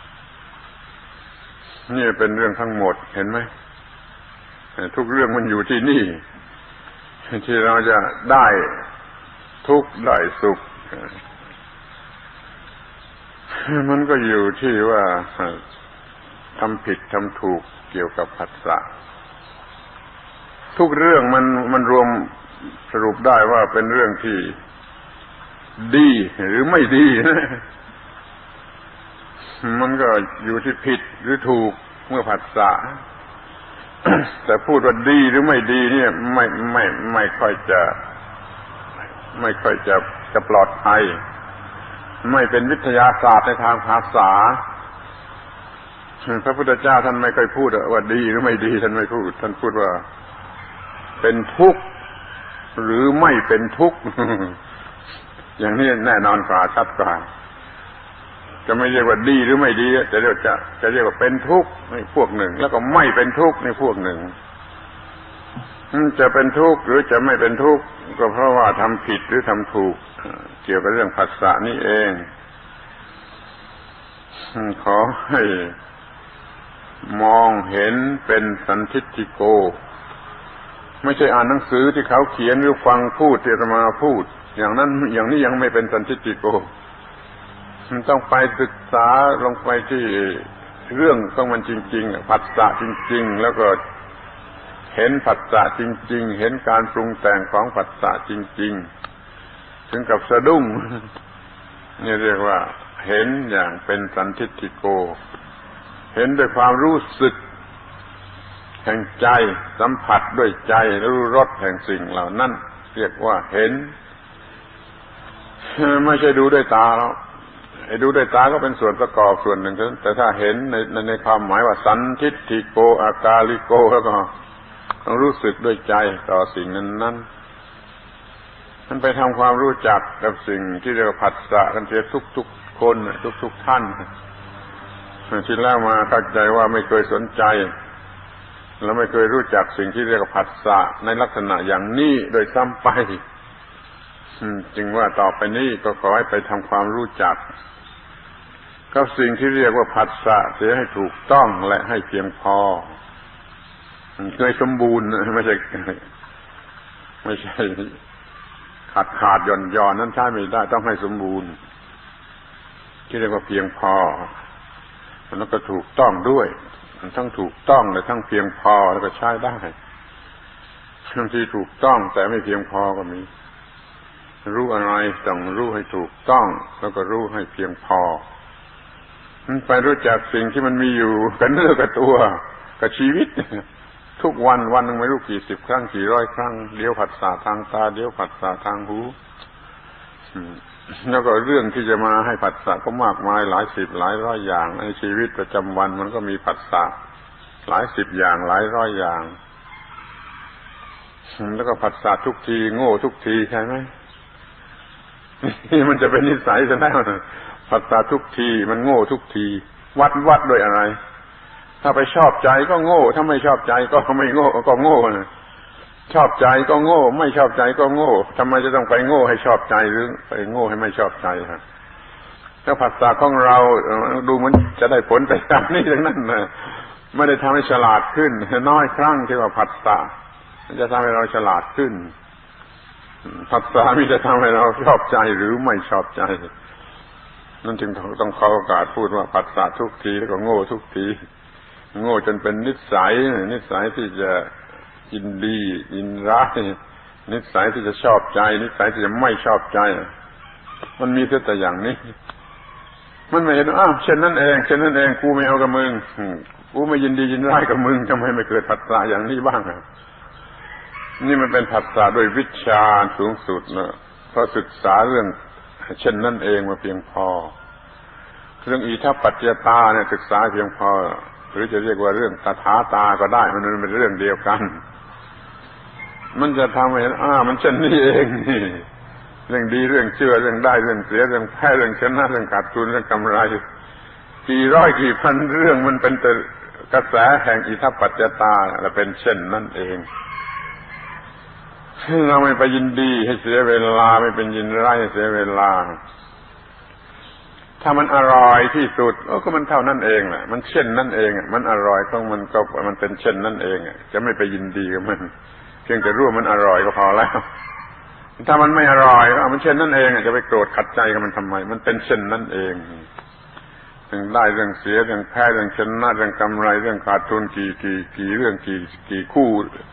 นี่เป็นเรื่องทั้งหมดเห็นไหมทุกเรื่องมันอยู่ที่นี่ที่เราจะได้ทุกข์ได้สุขมันก็อยู่ที่ว่าทำผิดทำถูกเกี่ยวกับผัสสะทุกเรื่องมันมันรวมสรุปได้ว่าเป็นเรื่องที่ดีหรือไม่ดีนะมันก็อยู่ที่ผิดหรือถูกเมื่อผัสสะแต่พูดว่าดีหรือไม่ดีเนี่ยไม่ไม่ไม่ค่อยจะไม่ค่อยจะจะปลอดภัยไม่เป็นวิทยาศาสตร์ในทางภาษาพระพุทธเจ้าท่านไม่เคยพูดว่าดีหรือไม่ดีท่านไม่พูดท่านพูดว่าเป็นทุกข์หรือไม่เป็นทุกข์อย่างนี้แน่นอนกว่าชัดกว่าจะไม่เรียกว่าดีหรือไม่ดีจะเรียกจะจะเรียกว่าเป็นทุกข์ในพวกหนึ่งแล้วก็ไม่เป็นทุกข์ในพวกหนึ่งจะเป็นทุกข์หรือจะไม่เป็นทุกข์ก็เพราะว่าทำผิดหรือทำถูกเกี่ยวกับเรื่องผัสสะนี่เองขอให้มองเห็นเป็นสันทิฏฐิโกไม่ใช่อ่านหนังสือที่เขาเขียนหรือฟังพูดที่อาตมาพูดอย่างนั้นอย่างนี้ยังไม่เป็นสันทิฏฐิโกมันต้องไปศึกษาลงไปที่เรื่องของมันจริงๆผัสสะจริงๆแล้วก็เห็นผัสสะจริงๆเห็นการปรุงแต่งของผัสสะจริงๆถึงกับสะดุ้งนี่เรียกว่าเห็นอย่างเป็นสันทิฏฐิโกเห็นด้วยความรู้สึกแห่งใจสัมผัสด้วยใจรู้รสแห่งสิ่งเหล่านั้นเรียกว่าเห็นไม่ใช่ดูด้วยตาแล้วไอ้ดูด้วยตาก็เป็นส่วนประกอบส่วนหนึ่งแต่ถ้าเห็นในในความหมายว่าสันทิฏฐิโกอากาลิโกแล้วก็ต้องรู้สึกด้วยใจต่อสิ่งนั้นนั้นมันไปทำความรู้จักกับสิ่งที่เรียกว่าผัสสะกันเสียทุกๆคนทุกๆท่านที่แล้วมาเข้าใจว่าไม่เคยสนใจแล้วไม่เคยรู้จักสิ่งที่เรียกว่าผัสสะในลักษณะอย่างนี้โดยซ้ำไปจึงว่าต่อไปนี้ก็ขอให้ไปทำความรู้จักกับสิ่งที่เรียกว่าผัสสะเสียให้ถูกต้องและให้เพียงพอเคยสมบูรณ์ไม่ใช่ไม่ใช่ขาดขาดหย่อนย่อนนั้นใช้ไม่ได้ต้องให้สมบูรณ์ที่เรียกว่าเพียงพอแล้วก็ถูกต้องด้วยทั้งถูกต้องและทั้งเพียงพอแล้วก็ใช้ได้บางทีถูกต้องแต่ไม่เพียงพอก็มีรู้อะไรต้องรู้ให้ถูกต้องแล้วก็รู้ให้เพียงพอไปรู้จักสิ่งที่มันมีอยู่กับเนื้อกับตัวกับชีวิตทุกวันวันนึงไม่รู้กี่สิบครั้งกี่ร้อยครั้งเดี๋ยวผัสสะทางตาเดี๋ยวผัสสะทางหูแล้วก็เรื่องที่จะมาให้ผัสสะก็มากมายหลายสิบหลายร้อยอย่างในชีวิตประจำวันมันก็มีผัสสะหลายสิบอย่างหลายร้อยอย่างแล้วก็ผัสสะทุกทีโง่ทุกทีใช่ไหมนี่มันจะเป็นนิสัยซะแล้วผัสสะทุกทีมันโง่ทุกทีวัดวัดด้วยอะไรถ้าไปชอบใจก็โง่ถ้าไม่ชอบใจก็ไม่โง่ก็โง่นะชอบใจก็โง่ไม่ชอบใจก็โง่ทำไมจะต้องไปโง่ให้ชอบใจหรือไปโง่ให้ไม่ชอบใจฮะถ้าผัสสะของเราดูมันจะได้ผลไปตามนี้ทั้งนั้นนะไม่ได้ทำให้ฉลาดขึ้นน้อยครั้งที่ว่าผัสสะมันจะทำให้เราฉลาดขึ้นผัสสะมีจะทำให้เราชอบใจหรือไม่ชอบใจนั่นจึงต้องขอโอกาสพูดว่าผัสสะทุกทีแล้วก็โง่ทุกทีโง่จนเป็นนิสัยนิสัยที่จะยินดียินร้ายนิสัยที่จะชอบใจนิสัยที่จะไม่ชอบใจมันมีแต่อย่างนี้มันไม่เห็นอ้าวเช่นนั้นเองเช่นนั้นเองกูไม่เอากับมึงกูไม่ยินดียินร้ายกับมึงทำไมไม่เกิดผัสสะอย่างนี้บ้างอ่ะนี่มันเป็นผัสสะด้วยวิชาสูงสุดนะเพราะศึกษาเรื่องเช่นนั้นเองมาเพียงพอเรื่องอิทัปปัจจยตาเนี่ยศึกษาเพียงพอหรือจะเรียกว่าเรื่องตถาตาก็ได้มันเป็นเรื่องเดียวกันมันจะทำให้อ้ามันเช่นนี้เองนี่เรื่องดีเรื่องเชื่อเรื่องได้เรื่องเสียเรื่องแพ้เรื่องชนะเรื่องขาดทุนเรื่องกำไรกี่ร้อยกี่พันเรื่องมันเป็นแต่กระแสแห่งอิทัปปัจจยตาและเป็นเช่นนั่นเองเราไม่ไปยินดีให้เสียเวลาไม่เป็นยินร้ายให้เสียเวลาถ้ามันอร่อยที่สุดก็มันเท่านั้นเองแหละมันเช่นนั่นเองมันอร่อยต้องมันก็มันเป็นเช่นนั่นเองจะไม่ไปยินดีกับมันเพียงแต่รู้ว่ามันอร่อยก็พอแล้วถ้ามันไม่อร่อยก็มันเช่นนั่นเองจะไปโกรธขัดใจกับมันทำไมมันเป็นเช่นนั่นเองเรื่องได้เรื่องเสียเรื่องแพ้เรื่องชนะเรื่องกำไรเรื่องขาดทุนกี่กี่กี่เรื่องกี่กี่คู่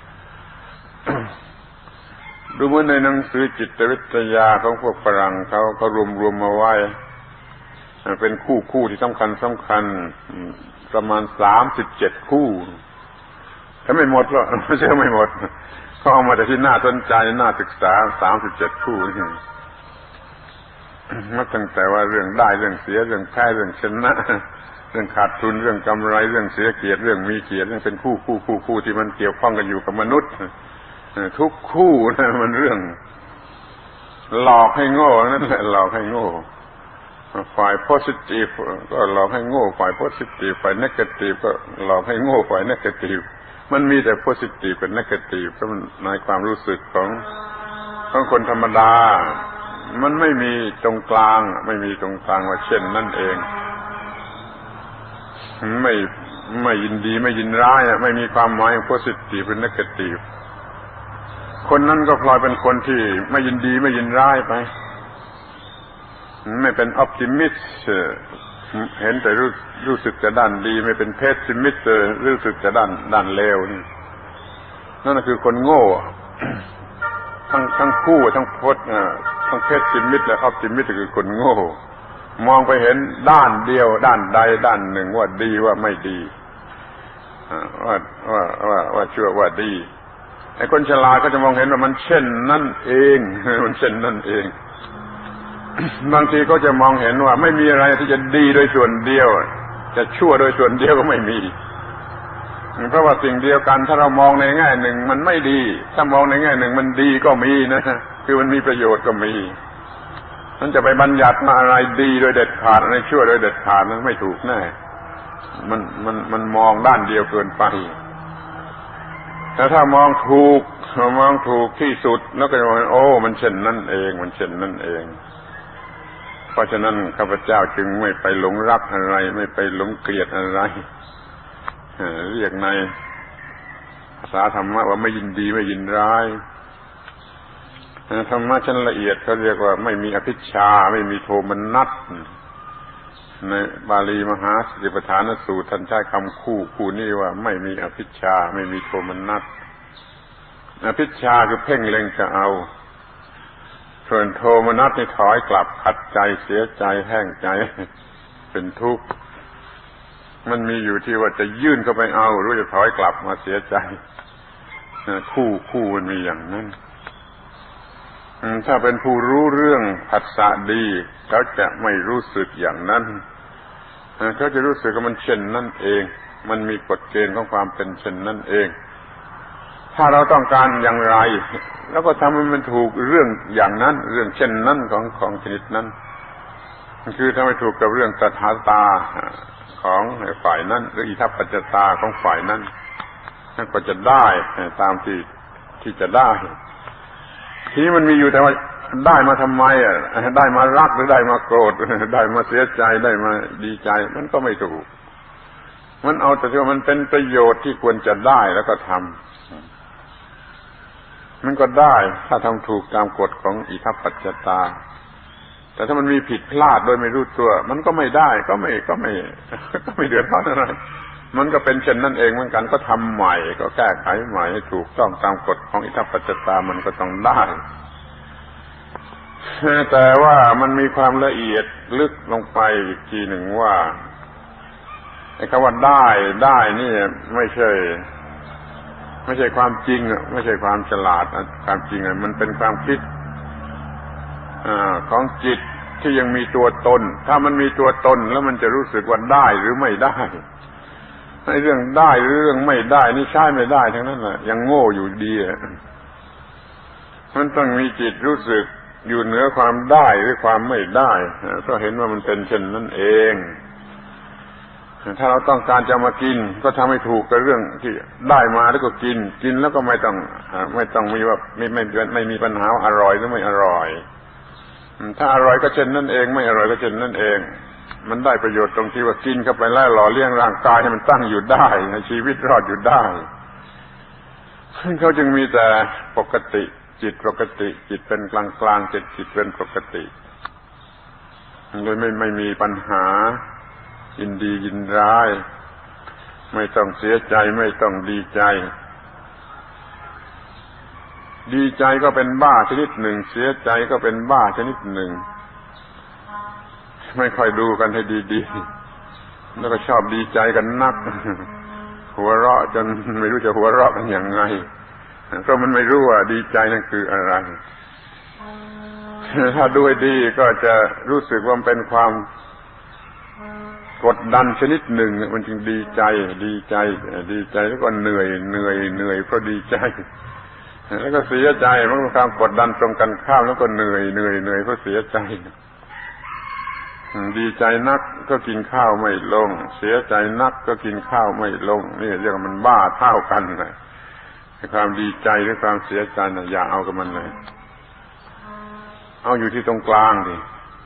ดูเหมือนในหนังสือจิตวิทยาของพวกฝรั่งเขาเขารวมรวมมาไว้เป็นคู่คู่ที่สำคัญสำคัญประมาณสามสิบเจ็ดคู่ถ้าไม่หมดหรอกไม่ใช่ไม่หมดเขาเอามาแต่ที่น่าสนใจน่าศึกษาสามสิบเจ็ดคู่นี่นับตั้งแต่ว่าเรื่องได้เรื่องเสียเรื่องแพ้เรื่องชนะเรื่องขาดทุนเรื่องกำไรเรื่องเสียเกียรติเรื่องมีเกียรติเรื่องเป็นคู่คู่คู่คู่ที่มันเกี่ยวข้องกันอยู่กับมนุษย์ทุกคู่นะมันเรื่องหลอกให้โง่นั่นแหละหลอกให้โง่ฝ่าย positive ก็หลอกให้โง่ฝ่าย positive ฝ่าย negative ก็หลอกให้โง่ฝ่าย negative มันมีแต่ positive กับ negative เพราะมันในความรู้สึกของของคนธรรมดามันไม่มีตรงกลางไม่มีตรงกลางว่าเช่นนั่นเองไม่ไม่ยินดีไม่ยินร้ายไม่มีความหมาย positive หรือ negative คนนั้นก็พลอยเป็นคนที่ไม่ยินดีไม่ยินร้ายไปไม่เป็น optimist เห็นแต่รู้รู้สึกแต่ด้านดีไม่เป็น pessimist รู้สึกแต่ด้านด้านเลวนี่นั่นคือคนโง่ทั้งทั้งคู่ทั้งพจน์ทั้ง pessimist และ optimist คือคนโง่มองไปเห็นด้านเดียวด้านใดด้านหนึ่งว่าดีว่าไม่ดีว่าว่าว่าว่าชั่วว่าดีไอ้คนฉลาดก็จะมองเห็นว่ามันเช่นนั่นเองมันเช่นนั่นเองบางทีก็จะมองเห็นว่าไม่มีอะไรที่จะดีโดยส่วนเดียวจะชั่วโดยส่วนเดียวก็ไม่มีเพราะว่าสิ่งเดียวกันถ้าเรามองในแง่หนึ่งมันไม่ดีถ้ามองในแง่หนึ่งมันดีก็มีนะคือมันมีประโยชน์ก็มีมันจะไปบัญญัติมาอะไรดีโดยเด็ดขาดอะไรชั่วโดยเด็ดขาดนั้นไม่ถูกแน่มันมันมันมองด้านเดียวเกินไปแต่ถ้ามองถูกมองถูกที่สุดแล้วก็จะมองโอ้มันเช่นนั่นเองมันเช่นนั่นเองเพราะฉะนั้นข้าพเจ้าจึงไม่ไปหลงรักอะไรไม่ไปหลงเกลียดอะไรเรียกในภาษาธรรมะว่าไม่ยินดีไม่ยินร้ายธรรมะชั้นละเอียดเขาเรียกว่าไม่มีอภิชฌาไม่มีโทมนัสในบาลีมหาสติปัฏฐานสูตรท่านใช้คำคู่คู่นี้ว่าไม่มีอภิชฌาไม่มีโทมนัสอภิชฌาคือเพ่งเล็งจะเอาส่วนโทมนัสนี่ถอยกลับขัดใจเสียใจแห้งใจเป็นทุกข์มันมีอยู่ที่ว่าจะยื่นเข้าไปเอาหรือจะถอยกลับมาเสียใจคู่คู่มันมีอย่างนั้นถ้าเป็นผู้รู้เรื่องผัสสะดีเขาจะไม่รู้สึกอย่างนั้นเขาจะรู้สึกว่ามันเช่นนั่นเองมันมีกฎเกณฑ์ของความเป็นเช่นนั่นเองถ้าเราต้องการอย่างไรแล้วก็ทำให้มันถูกเรื่องอย่างนั้นเรื่องเช่นนั้นของของชนิดนั้นคือถ้าไม่ถูกกับเรื่องตถาตาของฝ่ายนั้นหรืออิทัปปัจจตาของฝ่ายนั้นนั่นก็จะได้ตามที่ที่จะได้ทีนี้มันมีอยู่แต่ว่าได้มาทำไมอ่ะได้มารักหรือได้มาโกรธได้มาเสียใจได้มาดีใจมันก็ไม่ถูกมันเอาแต่ว่ามันเป็นประโยชน์ที่ควรจะได้แล้วก็ทำมันก็ได้ถ้าทำถูกตามกฎของอิทัปปัจจตาแต่ถ้ามันมีผิดพลาดโดยไม่รู้ตัวมันก็ไม่ได้ก็ไม่ก็ไม่ก็ไม่เดือดร้อนอะไรมันก็เป็นเช่นนั้นเองเหมือนกันก็ทำใหม่ก็แก้ไขใหม่ให้ถูกต้องตามกฎของอิทัปปัจจตามันก็ต้องได้แต่ว่ามันมีความละเอียดลึกลงไปอีกทีหนึ่งว่าไอ้คำว่าได้ได้นี่ไม่ใช่ไม่ใช่ความจริงไม่ใช่ความฉลาดความจริงมันเป็นความคิดของจิตที่ยังมีตัวตนถ้ามันมีตัวตนแล้วมันจะรู้สึกว่าได้หรือไม่ได้ไอ้เรื่องได้หรือเรื่องไม่ได้นี่ใช่ไม่ได้ทั้งนั้นแหละยังโง่อยู่ดีมันต้องมีจิตรู้สึกอยู่เหนือความได้หรือความไม่ได้ก็เห็นว่ามันเป็นเช่นนั้นเองถ้าเราต้องการจะมากินก็ทำให้ถูกกับเรื่องที่ได้มาแล้วก็กินกินแล้วก็ไม่ต้องไม่ต้องมีว่าไม่ไม่ไม่มีปัญหาอร่อยหรือไม่อร่อยถ้าอร่อยก็เช่นนั่นเองไม่อร่อยก็เช่นนั่นเองมันได้ประโยชน์ตรงที่ว่ากินเข้าไปแล้วหล่อเลี้ยงร่างกายให้มันตั้งอยู่ได้ในชีวิตรอดอยู่ได้เขาจึงมีแต่ปกติจิตปกติจิตเป็นกลางกลางจิตจิตเป็นปกติโดยไม่ไม่มีปัญหายินดียินร้ายไม่ต้องเสียใจไม่ต้องดีใจดีใจก็เป็นบ้าชนิดหนึ่งเสียใจก็เป็นบ้าชนิดหนึ่งไม่ค่อยดูกันให้ดีๆแล้วก็ชอบดีใจกันนักหัวเราะจนไม่รู้จะหัวเราะกันอย่างไงเพราะมันไม่รู้ว่าดีใจนั่นคืออะไรถ้าดูให้ดีก็จะรู้สึกว่ามันเป็นความกดดันชนิดหนึ่งมันจึงดีใจดีใจดีใจแล้วก็เหนื่อยเหนื่อยเหนื่อยเพราะดีใจแล้วก็เสียใจมันเป็นความกดดันตรงกันข้ามแล้วก็เหนื่อยเหนื่อยเหนื่อยเพราะเสียใจดีใจนักก็กินข้าวไม่ลงเสียใจนักก็กินข้าวไม่ลงนี่เรียกว่ามันบ้าเท่ากันนะความดีใจหรือความเสียใจน่ะอย่าเอากับมันเลยเอาอยู่ที่ตรงกลางดิ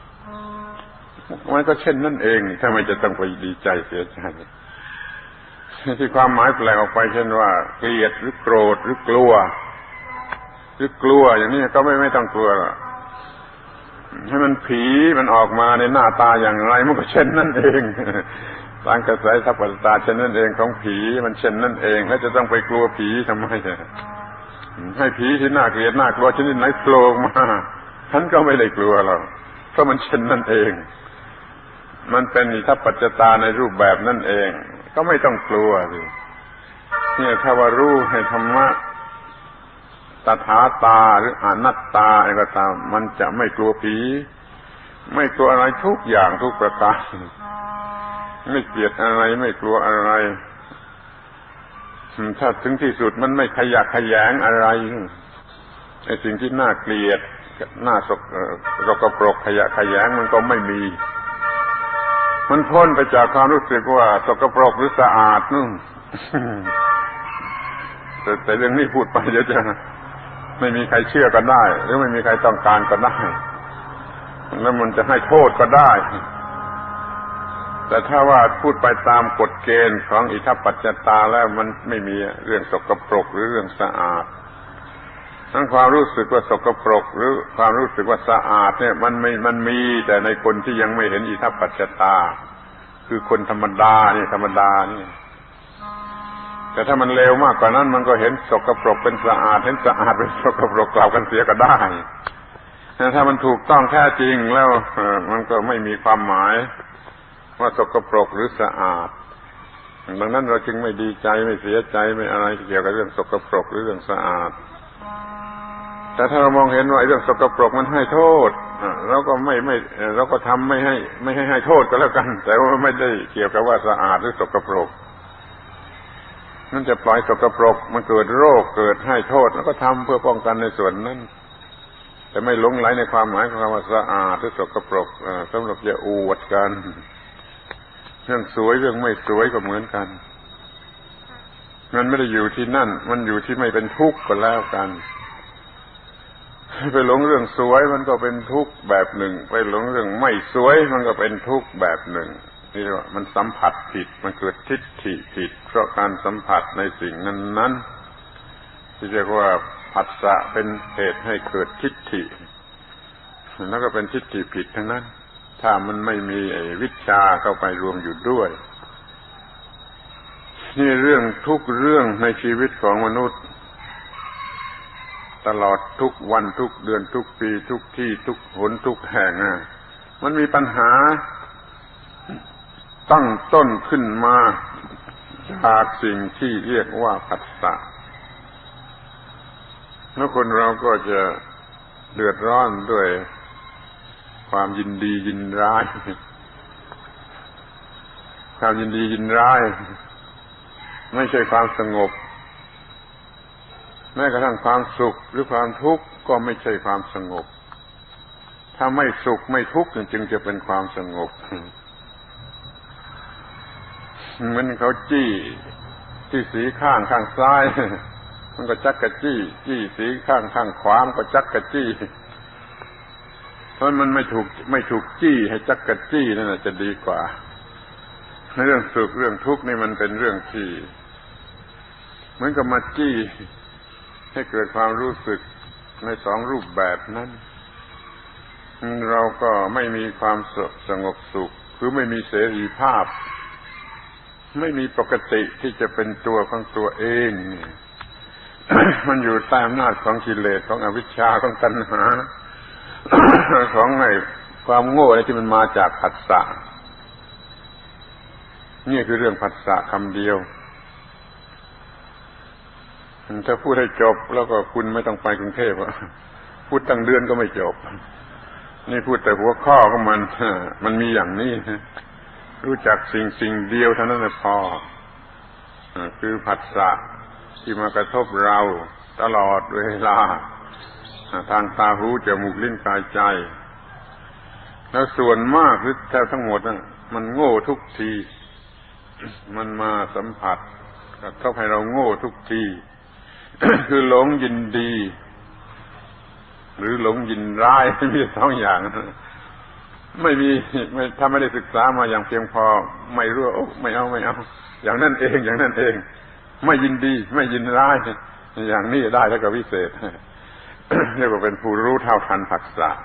มันก็เช่นนั่นเองถ้าไม่จะต้องไปดีใจเสียใจที่ความหมายแปลออกไปเช่นว่าเกลียดหรือโกรธหรือกลัวหรือกลัวอย่างนี้ก็ไม่ไม่ต้องกลัวให้มันผีมันออกมาในหน้าตาอย่างไรมันก็เช่นนั่นเองตามกระแสทัพปัตตาเช่นนั่นเองของผีมันเช่นนั่นเองแล้วจะต้องไปกลัวผีทำไมให้ผีที่น่าเกลียดน่ากลัวชนิดไหนโผล่มาฉันก็ไม่ได้กลัวหรอกเพราะมันเช่นนั่นเองมันเป็นอิทัปปัจจตาในรูปแบบนั่นเองก็ไม่ต้องกลัวสิเนี่ยถ้าว่ารู้ให้ธรรมะตถาตาหรืออนัตตาอะไรก็ตามมันจะไม่กลัวผีไม่กลัวอะไรทุกอย่างทุกประการไม่เกลียดอะไรไม่กลัวอะไรถ้าถึงที่สุดมันไม่ขยักขยงอะไรไอ้สิ่งที่น่าเกลียดน่าสกสกปรกขยะขยงมันก็ไม่มีมันพ้นไปจากความรู้สึกว่าสกปรกหรือสะอาดนู่นแต่แต่เรื่องนี้พูดไปเดี๋ยวจะไม่มีใครเชื่อก็ได้หรือไม่มีใครต้องการก็ได้แล้วมันจะให้โทษก็ได้แต่ถ้าว่าพูดไปตามกฎเกณฑ์ของอิทัปปัจจตาแล้วมันไม่มีเรื่องสกปรกหรือเรื่องสะอาดทั้งความรู้สึกว่าสกปรกหรือความรู้สึกว่าสะอาดเนี่ยมันไม่มันมีแต่ในคนที่ยังไม่เห็นอิทัปปัจจตาคือคนธรรมดานี่ธรรมดานี่แต่ถ้ามันเลวมากกว่านั้นมันก็เห็นสกปรกเป็นสะอาดเห็นสะอาดเป็นสกปรกกลับกันเสียก็ได้ถ้ามันถูกต้องแท้จริงแล้วมันก็ไม่มีความหมายว่าสกปรกหรือสะอาดดังนั้นเราจึงไม่ดีใจไม่เสียใจไม่อะไรเกี่ยวกับเรื่องสกปรกหรือเรื่องสะอาดแต่ถ้าเรามองเห็นว่าเรื่องสกปรกมันให้โทษเราก็ไม่ไม่เราก็ทำไม่ให้ไม่ให้ให้โทษก็แล้วกันแต่ว่าไม่ได้เกี่ยวกับว่าสะอาดหรือสกปรกนั่นจะปล่อยสกปรกมันเกิดโรคเกิดให้โทษแล้วก็ทำเพื่อป้องกันในส่วนนั้นแต่ไม่หลงไหลในความหมายของคำว่าสะอาดหรือสกปรกสำหรับจะอวดกันเรื่องสวยเรื่องไม่สวยก็เหมือนกันมันไม่ได้อยู่ที่นั่นมันอยู่ที่ไม่เป็นทุกข์ก็แล้วกันไปหลงเรื่องสวยมันก็เป็นทุกข์แบบหนึ่งไปหลงเรื่องไม่สวยมันก็เป็นทุกข์แบบหนึ่งนี่ว่ามันสัมผัสผิดมันเกิดทิฏฐิผิดเพราะการสัมผัสในสิ่งนั้นๆที่เรียกว่าผัสสะเป็นเหตุให้เกิดทิฏฐิแล้วก็เป็นทิฏฐิผิดทั้งนั้นถ้ามันไม่มีไอ้วิชชาเข้าไปรวมอยู่ด้วยนี่เรื่องทุกเรื่องในชีวิตของมนุษย์ตลอดทุกวันทุกเดือนทุกปีทุกที่ทุกหนทุกแห่งมันมีปัญหาตั้งต้นขึ้นมาจากสิ่งที่เรียกว่าผัสสะแล้วคนเราก็จะเดือดร้อนด้วยความยินดียินร้ายความยินดียินร้ายไม่ใช่ความสงบแม้กระทั่งความสุขหรือความทุกข์ก็ไม่ใช่ความสงบถ้าไม่สุขไม่ทุกข์จึงจะเป็นความสงบเหมือนเขาจี้จี้สีข้างข้างซ้ายมันก็จักกะจี้จี้สีข้างข้างขวามันก็จักกะจี้เพราะมันไม่ถูกไม่ถูกจี้ให้จักกะจี้นั่นแหละจะดีกว่าเรื่องสุขเรื่องทุกข์นี่มันเป็นเรื่องที่เหมือนกับมาจี้ให้เกิดความรู้สึกในสองรูปแบบนั้นเราก็ไม่มีความสงบสุขคือไม่มีเสรีภาพไม่มีปกติที่จะเป็นตัวของตัวเอง มันอยู่ใต้อำนาจของกิเลสของอวิชชาของตัณหา ของไอ้ความโง่ที่มันมาจากผัสสะนี่คือเรื่องผัสสะคำเดียวถ้าพูดให้จบแล้วก็คุณไม่ต้องไปกรุงเทพพูดตั้งเดือนก็ไม่จบนี่พูดแต่หัวข้อของมันมันมีอย่างนี้รู้จักสิ่งสิ่งเดียวเท่านั้นพอคือผัสสะที่มากระทบเราตลอดเวลาทางตาหูจมูกลิ้นกายใจแล้วส่วนมากหรือแทบทั้งหมดน่ะมันโง่ทุกทีมันมาสัมผัสกระทบให้เราโง่ทุกที คือหลงยินดีหรือหลงยินร้ายมีสองอย่างไม่มีไม่ถ้าไม่ได้ศึกษามาอย่างเพียงพอไม่รู้โอ้ไม่เอาไม่เอาอย่างนั้นเองอย่างนั้นเองไม่ยินดีไม่ยินร้ายอย่างนี้ได้แล้วก็วิเศษเรียกว่าเป็นผู้รู้เท่าทันผัสสะ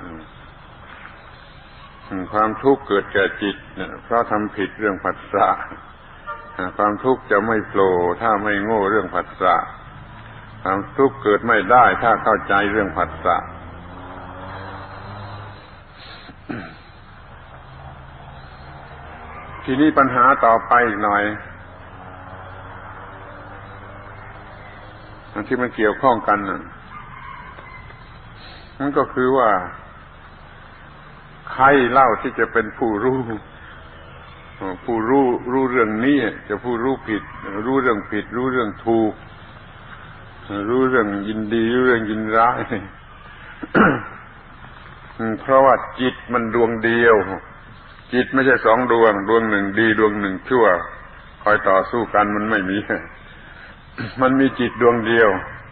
ความทุกข์เกิดแก่จิตเพราะทำผิดเรื่องผัสสะความทุกข์จะไม่โผล่ถ้าไม่โง่เรื่องผัสสะความทุกข์เกิดไม่ได้ถ้าเข้าใจเรื่องผัสสะทีนี้ปัญหาต่อไปอีกหน่อยที่มันเกี่ยวข้องกันนั่นก็คือว่าใครเล่าที่จะเป็นผู้รู้ผู้รู้รู้เรื่องนี้จะผู้รู้ผิดรู้เรื่องผิดรู้เรื่องถูกรู้เรื่องยินดีรู้เรื่องยินร้าย เพราะว่าจิตมันดวงเดียวจิตไม่ใช่สองดวงดวงหนึ่งดีดวงหนึ่งชั่วคอยต่อสู้กันมันไม่มี มันมีจิตดวงเดียว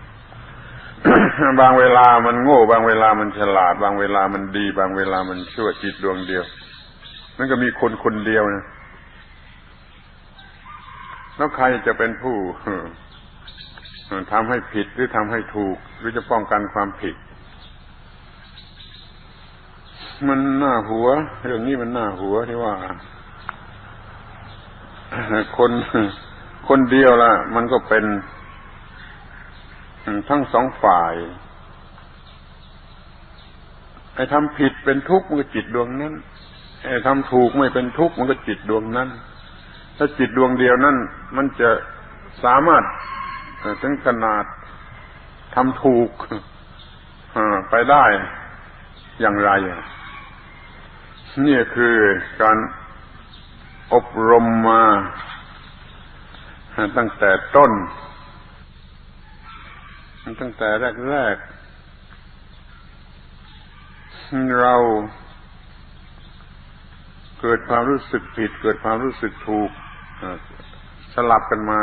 บางเวลามันโง่บางเวลามันฉลาดบางเวลามันดีบางเวลามันชั่วจิตดวงเดียวนั่นก็มีคนคนเดียวนะแล้วใครจะเป็นผู้ทำให้ผิดหรือทำให้ถูกหรือจะป้องกันความผิดมันน่าหัวเรื่องนี้มันน่าหัวที่ว่าคนคนเดียวล่ะมันก็เป็นทั้งสองฝ่ายไอ้ทำผิดเป็นทุกข์มันก็จิตดวงนั้นไอ้ทำถูกไม่เป็นทุกข์มันก็จิตดวงนั้นแถ้าจิตดวงเดียวนั่นมันจะสามารถถึงขนาดทำถูกไปได้อย่างไรนี่คือการอบรมมาตั้งแต่ต้นตั้งแต่แรกๆเราเกิดความรู้สึกผิดเกิดความรู้สึกถูกสลับกันมา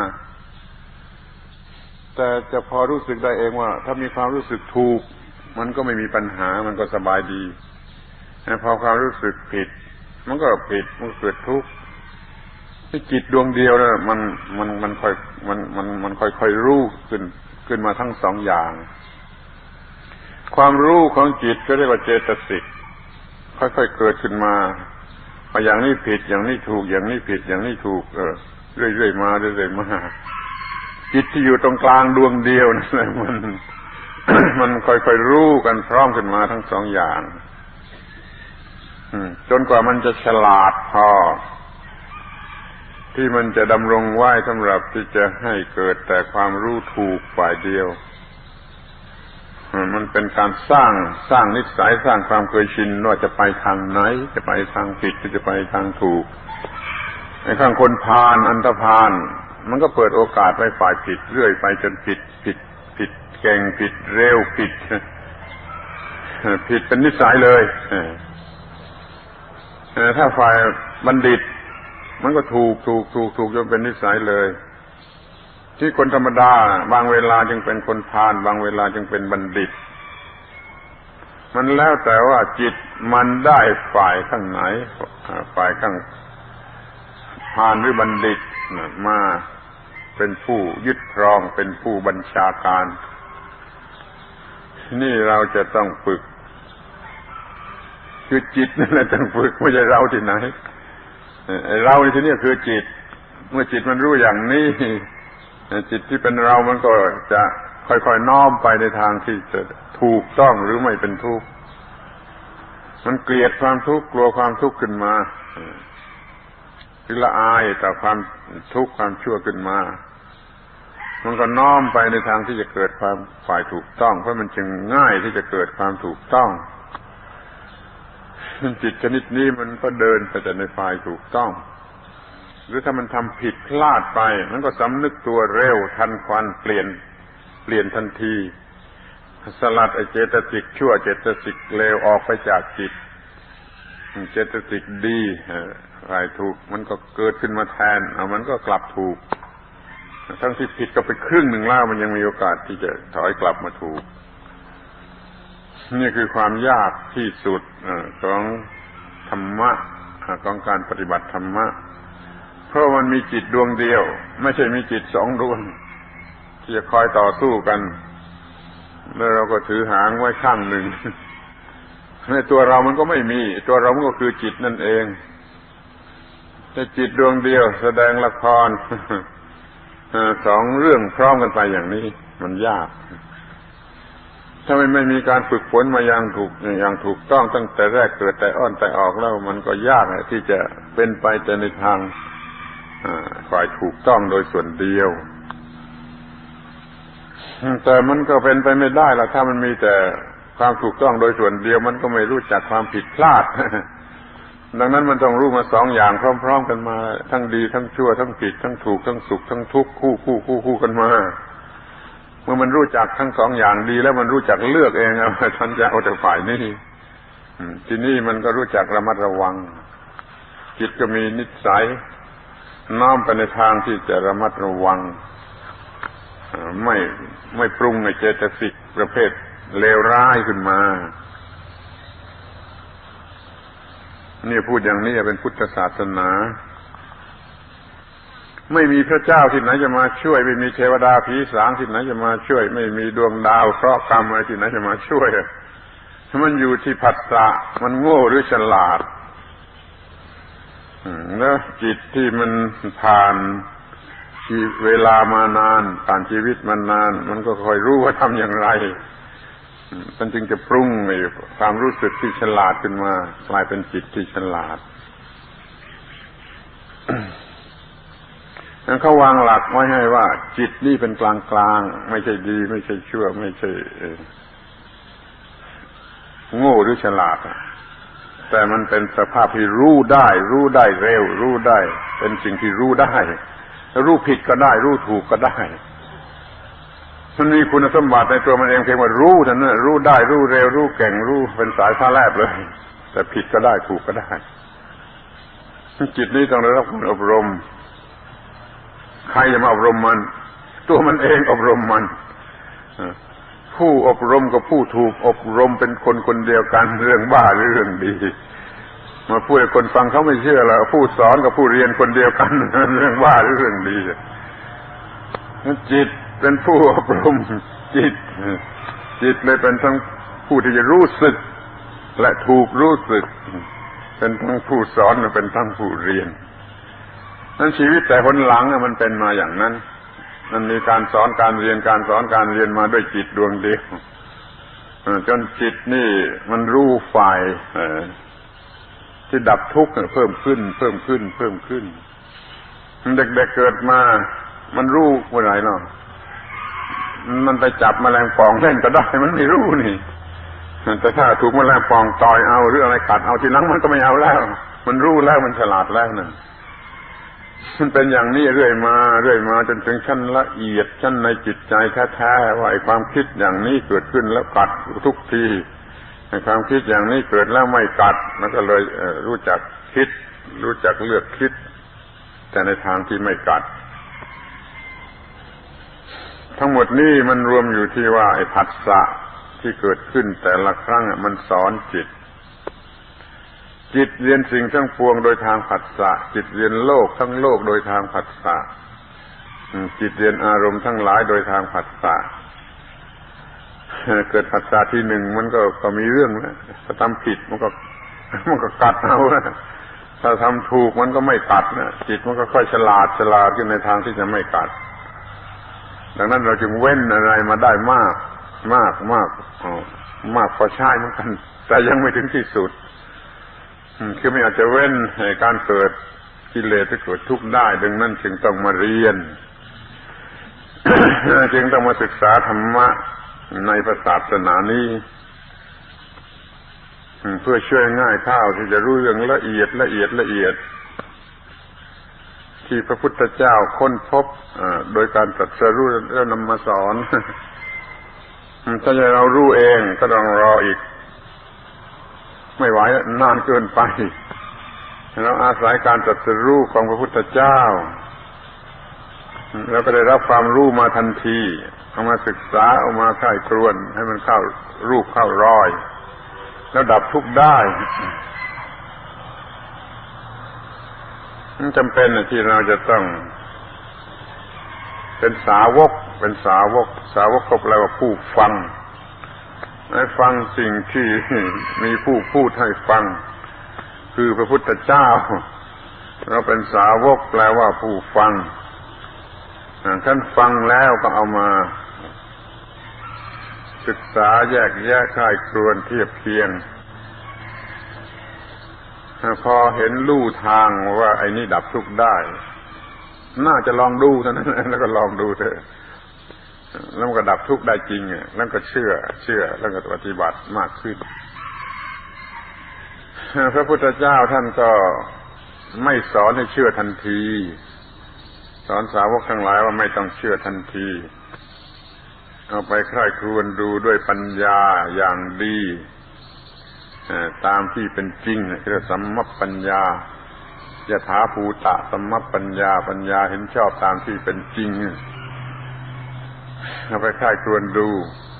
แต่จะพอรู้สึกได้เองว่าถ้ามีความรู้สึกถูกมันก็ไม่มีปัญหามันก็สบายดีแต่พอความรู้สึกผิดมันก็ผิดมันเกิดทุกข์ที่จิตดวงเดียวนะมันมันมันค่อยมันมันมันค่อยๆรู้ขึ้นขึ้นมาทั้งสองอย่างความรู้ของจิตก็เรียกว่าเจตสิกค่อยๆเกิดขึ้นมาว่าอย่างนี้ผิดอย่างนี้ถูกอย่างนี้ผิดอย่างนี้ถูกเออเรื่อยๆมาเรื่อยๆมาจิตที่อยู่ตรงกลางดวงเดียวนั่นแหละมัน มันค่อยๆรู้กันพร้อมขึ้นมาทั้งสองอย่างจนกว่ามันจะฉลาดพอที่มันจะดำรงไว้สำหรับที่จะให้เกิดแต่ความรู้ถูกฝ่ายเดียวมันเป็นการสร้างสร้างนิสัยสร้างความเคยชินว่าจะไปทางไหนจะไปทางผิดหรือจะไปทางถูกไอ้ข้างคนพาลอันธพาลมันก็เปิดโอกาสไปฝ่ายผิดเรื่อยไปจนผิดผิดผิดเก่งผิดเร็วผิดผิดเป็นนิสัยเลยถ้าฝ่ายบัณฑิตมันก็ถูกถูกถูกถูกจนเป็นนิสัยเลยที่คนธรรมดาบางเวลาจึงเป็นคนพาลบางเวลาจึงเป็นบัณฑิตมันแล้วแต่ว่าจิตมันได้ฝ่ายข้างไหนฝ่ายข้างพาลหรือบัณฑิตมาเป็นผู้ยึดครองเป็นผู้บัญชาการนี่เราจะต้องฝึกคือจิตนั่นแหละต้องฝึกไม่ใช่เราที่ไหนเราในที่นี้คือจิตเมื่อจิตมันรู้อย่างนี้จิตที่เป็นเรามันก็จะค่อยๆน้อมไปในทางที่จะถูกต้องหรือไม่เป็นทุกข์มันเกลียดความทุกข์กลัวความทุกข์ขึ้นมาคือละอายต่อความทุกข์ความชั่วขึ้นมามันก็น้อมไปในทางที่จะเกิดความฝ่ายถูกต้องเพราะมันจึงง่ายที่จะเกิดความถูกต้องจิตชนิดนี้มันก็เดินไปแต่ในฝ่ายถูกต้องหรือถ้ามันทำผิดพลาดไปมันก็สำนึกตัวเร็วทันควันเปลี่ยนเปลี่ยนทันทีสลัดไอ้เจตสิกชั่วเจตสิกเลวออกไปจากจิตเจตสิกดีฝ่ายถูกมันก็เกิดขึ้นมาแทนเอามันก็กลับถูกทั้งที่ผิดก็ไปครึ่งหนึ่งแล้วมันยังมีโอกาสที่จะถอยกลับมาถูกนี่คือความยากที่สุดของธรรมะของการปฏิบัติธรรมะเพราะมันมีจิตดวงเดียวไม่ใช่มีจิตสองดวงที่จะคอยต่อสู้กันแล้วเราก็ถือหางไว้ข้างหนึ่งในตัวเรามันก็ไม่มีตัวเรามันก็คือจิตนั่นเองแต่จิตดวงเดียวแสดงละครสองเรื่องพร้อมกันไปอย่างนี้มันยากถ้าไม่ไม่มีการฝึกฝนมาอย่างถูกอย่างถูกต้องตั้งแต่แรกเกิดแต่อ้อนแต่ออกแล้วมันก็ยากที่จะเป็นไปแต่ในทางฝ่ายถูกต้องโดยส่วนเดียวแต่มันก็เป็นไปไม่ได้ล่ะถ้ามันมีแต่ความถูกต้องโดยส่วนเดียวมันก็ไม่รู้จักความผิดพลาดดังนั้นมันต้องรู้มาสองอย่างพร้อมๆกันมาทั้งดีทั้งชั่วทั้งผิดทั้งถูกทั้งสุขทั้งทุกข์คู่คู่คู่คู่กันมาเมื่อมันรู้จักทั้งสองอย่างดีแล้วมันรู้จักเลือกเองว่าฉันจะเอาแต่ฝ่ายนี้ทีนี้มันก็รู้จักระมัดระวังจิตก็มีนิสัยน้อมไปในทางที่จะระมัดระวังไม่ไม่ปรุงในเจตสิกประเภทเลวร้ายขึ้นมานี่พูดอย่างนี้เป็นพุทธศาสนาไม่มีพระเจ้าที่ไหนจะมาช่วยไม่มีเทวดาผีสางที่ไหนจะมาช่วยไม่มีดวงดาวเคราะห์กรรมอะไรที่ไหนจะมาช่วยมันอยู่ที่ผัสสะมันโง่หรือฉลาดแล้วจิตที่มันผ่านเวลามานานผ่านชีวิตมานานมันก็ค่อยรู้ว่าทำอย่างไรมันจึงจะปรุงในความรู้สึกที่ฉลาดขึ้นมากลายเป็นจิตที่ฉลาดเขาวางหลักไว้ให้ว่าจิตนี่เป็นกลางๆไม่ใช่ดีไม่ใช่ชั่วไม่ใช่โง่หรือฉลาดแต่มันเป็นสภาพที่รู้ได้รู้ได้เร็วรู้ได้เป็นสิ่งที่รู้ได้รู้ผิดก็ได้รู้ถูกก็ได้มันมีคุณสมบัติในตัวมันเองเพียงว่ารู้เท่านั้นรู้ได้รู้เร็วรู้เก่งรู้เป็นสายฟ้าแลบเลยแต่ผิดก็ได้ถูกก็ได้จิตนี้ต้องได้รับการอบรมใครจะมาอบรมมันตัวมันเองอบรมมันผู้อบรมกับผู้ถูกอบรมเป็นคนคนเดียวกันเรื่องบ้าหรือเรื่องดีมาพูดให้คนฟังเขาไม่เชื่อแล้วผู้สอนกับผู้เรียนคนเดียวกันเรื่องบ้าหรือเรื่องดีจิตเป็นผู้อบรมจิตจิตเลยเป็นทั้งผู้ที่จะรู้สึกและถูกรู้สึกเป็นทั้งผู้สอนและเป็นทั้งผู้เรียนนั้นชีวิตแต่คนหลังมันเป็นมาอย่างนั้นมันมีการสอนการเรียนการสอนการเรียนมาด้วยจิตดวงเดียวจนจิตนี่มันรู้ฝ่ายที่ดับทุกข์เพิ่มขึ้นเพิ่มขึ้นเพิ่มขึ้นเด็กๆ เ, เกิดมามันรู้เมื่อไหร่เนาะมันไปจับแมลงป่องเล่นก็ได้มันไม่รู้นี่แต่ถ้าถูกแมลงป่องต่อยเอาหรืออะไรกัดเอาทีหลังมันก็ไม่เอาแล้วมันรู้แล้วมันฉลาดแล้วนั่นมันเป็นอย่างนี้เรื่อยมาเรื่อยมาจนถึงชั้นละเอียดชั้นในจิตใจแท้ๆว่าไอ้ความคิดอย่างนี้เกิดขึ้นแล้วกัดทุกทีไอ้ความคิดอย่างนี้เกิดแล้วไม่กัดมันก็เลยรู้จักคิดรู้จักเลือกคิดแต่ในทางที่ไม่กัดทั้งหมดนี้มันรวมอยู่ที่ว่าไอ้ผัสสะที่เกิดขึ้นแต่ละครั้งมันสอนจิตจิตเรียนสิ่งทั้งปวงโดยทางผัสสะจิตเรียนโลกทั้งโลกโดยทางผัสสะจิตเรียนอารมณ์ทั้งหลายโดยทางผัสสะเกิดผัสสะที่หนึ่งมันก็ก็มีเรื่องนะถ้าทำผิดมันก็มันก็กัดเอานะถ้าทำถูกมันก็ไม่กัดนะจิตมันก็ค่อยฉลาดฉลาดขึ้นในทางที่จะไม่กัดดังนั้นเราจึงเว้นอะไรมาได้มากมากมากมากพอใช้เหมือนกันแต่ยังไม่ถึงที่สุดคือไม่อาจจะเว้นให้การเกิดกิเลสที่เกิดทุกข์ได้ดังนั้นจึงต้องมาเรียน จึงต้องมาศึกษาธรรมะในศาสนานี้เพื่อช่วยง่ายข้าวที่จะรู้เรื่องละเอียดละเอียดละเอียดที่พระพุทธเจ้าค้นพบโดยการตรัสรู้แล้วนำมาสอนถ้าจะเรารู้เองก็ต้องรออีกไม่ไหวนานเกินไปเราอาศัยการตรัสรู้ของพระพุทธเจ้าแล้วก็ได้รับความรู้มาทันทีเอามาศึกษาเอามาค่ายครวนให้มันเข้ารูปเข้ารอยแล้วดับทุกข์ได้มันจำเป็นที่เราจะต้องเป็นสาวกเป็นสาวกสาวกก็แปลว่าผู้ฟังให้ฟังสิ่งที่มีผู้พูดให้ฟังคือพระพุทธเจ้าเราเป็นสาวกแปลว่าผู้ฟังท่านฟังแล้วก็เอามาศึกษาแยกแยะค่ายครวนเทียบเคียงพอเห็นลู่ทางว่าไอ้นี่ดับทุกข์ได้น่าจะลองดูเท่านั้นแล้วก็ลองดูเถอะแล้วมันก็ดับทุกข์ได้จริงแล้วก็เชื่อเชื่อแล้วก็ปฏิบัติมากขึ้นพระพุทธเจ้าท่านก็ไม่สอนให้เชื่อทันทีสอนสาวกทั้งหลายว่าไม่ต้องเชื่อทันทีเอาไปใคร่ครวญดูด้วยปัญญาอย่างดีตามที่เป็นจริงเรียกสัมมัปปัญญายถาภูตะสัมมัปปัญญาปัญญาเห็นชอบตามที่เป็นจริงเอาไปใคร่ครวญดู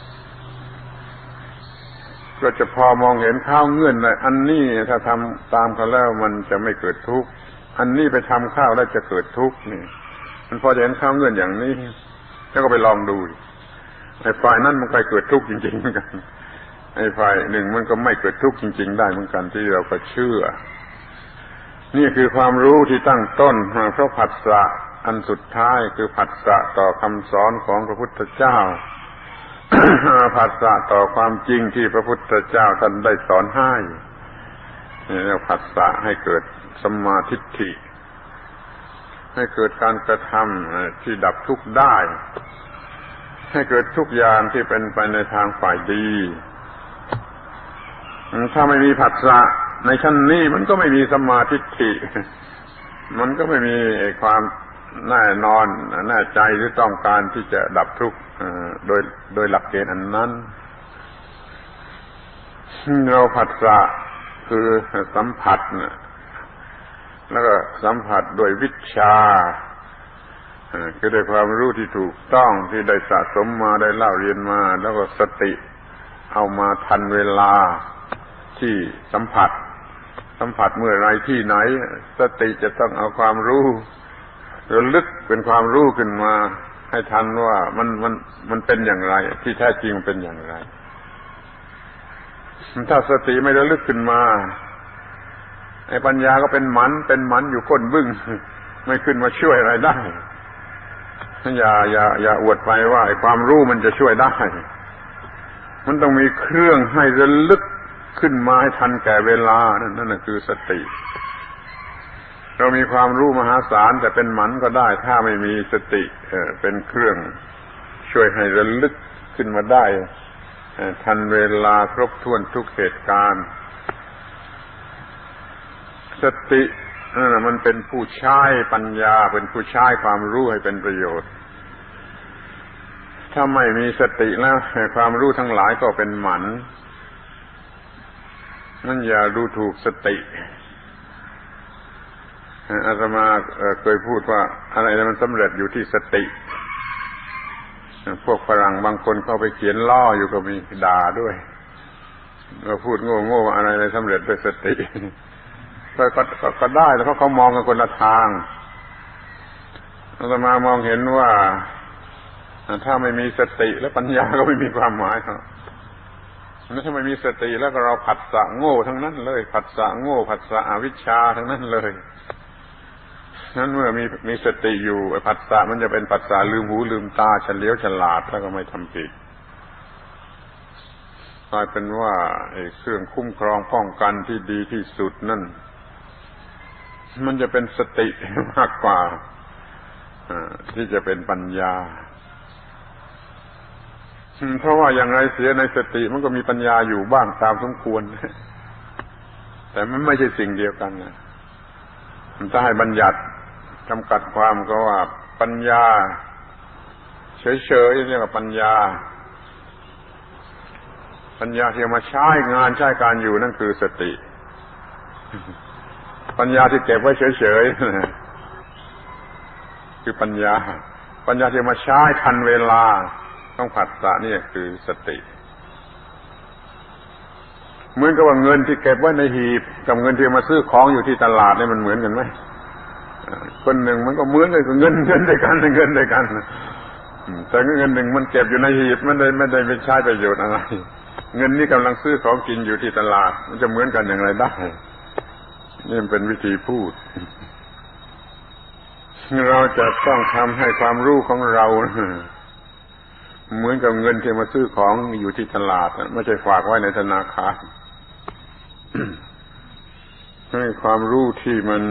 ก็จะพอมองเห็นข้าวเงื่อนเลยอันนี้ถ้าทำตามเขาแล้วมันจะไม่เกิดทุกข์อันนี้ไปทำข้าวแล้วจะเกิดทุกข์นี่มันพอจะเห็นข้าวเงื่อนอย่างนี้แล้วก็ไปลองดูไอ้ฝ่ายนั้นมันไปเกิดทุกข์จริงๆเหมือนกันไอ้ฝ่ายหนึ่งมันก็ไม่เกิดทุกข์จริงๆได้เหมือนกันที่เราก็เชื่อนี่คือความรู้ที่ตั้งต้นเพราะผัสสะอันสุดท้ายคือผัสสะต่อคำสอนของพระพุทธเจ้า ผัสสะต่อความจริงที่พระพุทธเจ้าท่านได้สอนให้นี่เรียกผัสสะให้เกิดสัมมาทิฏฐิให้เกิดการกระทำที่ดับทุกข์ได้ให้เกิดทุกอย่างที่เป็นไปในทางฝ่ายดีถ้าไม่มีผัสสะในชั้นนี้มันก็ไม่มีสัมมาทิฏฐิมันก็ไม่มีความแน่นอนแน่ใจหรือต้องการที่จะดับทุกข์โดยโดยหลักเกณฑ์อันนั้นเราผัสสะคือสัมผัสแล้วก็สัมผัสโดยวิชชาคือได้ความรู้ที่ถูกต้องที่ได้สะสมมาได้เล่าเรียนมาแล้วก็สติเอามาทันเวลาที่สัมผัสสัมผัสเมื่อไรที่ไหนสติจะต้องเอาความรู้ระลึกเป็นความรู้ขึ้นมาให้ทันว่ามันมันมันเป็นอย่างไรที่แท้จริงมันเป็นอย่างไรถ้าสติไม่ระลึกขึ้นมาไอ้ปัญญาก็เป็นหมันเป็นหมันอยู่ก้นบึ้งไม่ขึ้นมาช่วยอะไรได้อย่าอย่าอย่าอวดไปว่าไอ้ความรู้มันจะช่วยได้มันต้องมีเครื่องให้ระลึกขึ้นมาให้ทันแก่เวลานั่นนั่นคือสติเรามีความรู้มหาศาลแต่เป็นหมันก็ได้ถ้าไม่มีสติเอ่อเป็นเครื่องช่วยให้ระลึกขึ้นมาได้ทันเวลาครบถ้วนทุกเหตุการณ์สตินั่นมันเป็นผู้ใช้ปัญญาเป็นผู้ใช้ความรู้ให้เป็นประโยชน์ถ้าไม่มีสติแล้วความรู้ทั้งหลายก็เป็นหมันนั่นอย่าดูถูกสติอาตมาเคยพูดว่าอะไรมันสำเร็จอยู่ที่สติพวกฝรั่งบางคนเข้าไปเขียนล้ออยู่ก็มีด่าด้วยก็พูดโง่ๆอะไรอะไรสำเร็จด้วยสติก็ก็ก็ได้แล้วเพราะเขามองกันคนละทางอาตมามองเห็นว่าถ้าไม่มีสติและปัญญาก็ไม่มีความหมายครับถ้าไม่มีสติแล้วก็เราผัสสะโง่ทั้งนั้นเลยผัสสะโง่ผัสสะอวิชชาทั้งนั้นเลยนั้นเมื่อมีมีสติอยู่ผัสสะมันจะเป็นผัสสะลืมหูลืมตาเฉลียวฉลาดแล้วก็ไม่ทำผิดกลายเป็นว่าไอ้เครื่องคุ้มครองป้องกันที่ดีที่สุดนั่นมันจะเป็นสติมากกว่าที่จะเป็นปัญญาเพราะว่าอย่างไรเสียในสติมันก็มีปัญญาอยู่บ้างตามสมควรแต่มันไม่ใช่สิ่งเดียวกันนะมันจะให้บัญญัติจำกัดความก็ว่าปัญญาเฉยๆเรียกว่าปัญญาปัญญาที่มาใช้งานใช้การอยู่นั่นคือสติปัญญาที่เก็บไว้เฉยๆคือปัญญาปัญญาที่มาใช้ทันเวลาต้องผัสสะนี่คือสติเหมือนกับว่าเงินที่เก็บไว้ในหีบกับเงินที่มาซื้อของอยู่ที่ตลาดนี่มันเหมือนกันไหมคนหนึ่งมันก็เหมือนกันกับเงินเงินด้วยกันเงินด้วยกันแต่เงินหนึ่งมันเก็บอยู่ในหีบมันไม่ได้ไม่ได้ไปใช้ประโยชน์อะไรเงินนี้กำลังซื้อของกินอยู่ที่ตลาดมันจะเหมือนกันอย่างไรได้นี่มันเป็นวิธีพูดเราจะต้องทำให้ความรู้ของเราเหมือนกับเงินที่มาซื้อของอยู่ที่ตลาดไม่ใช่ฝากไว้ในธนาคารให้ความรู้ที่มัน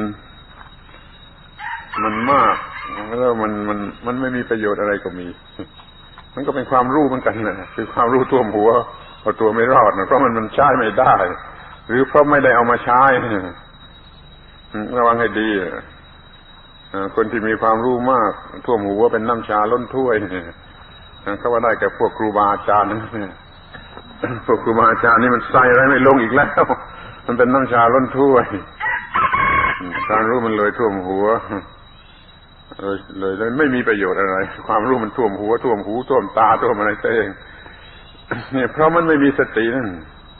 มันมากแล้วมันมันมันไม่มีประโยชน์อะไรก็มีมันก็เป็นความรู้เหมือนกันนะคือความรู้ท่วมหัวเอาตัวไม่รอดนะเพราะมันมันใช้ไม่ได้หรือเพราะไม่ได้เอามาใช้ระวังให้ดีคนที่มีความรู้มากท่วมหัวเป็นน้ำชาล้นถ้วยเขาว่าได้แก่พวกครูบาอาจารย์นะพวกครูบาอาจารย์นี่มันใส่อะไรไม่ลงอีกแล้วมันเป็นน้ำชาล้นถ้วยความรู้มันเลยท่วมหัวเลยเลยเลยไม่มีประโยชน์อะไรความรู้มันท่วมหัวท่วมหูท่วมตาท่วมอะไรเองเนี่ยเพราะมันไม่มีสตินั่น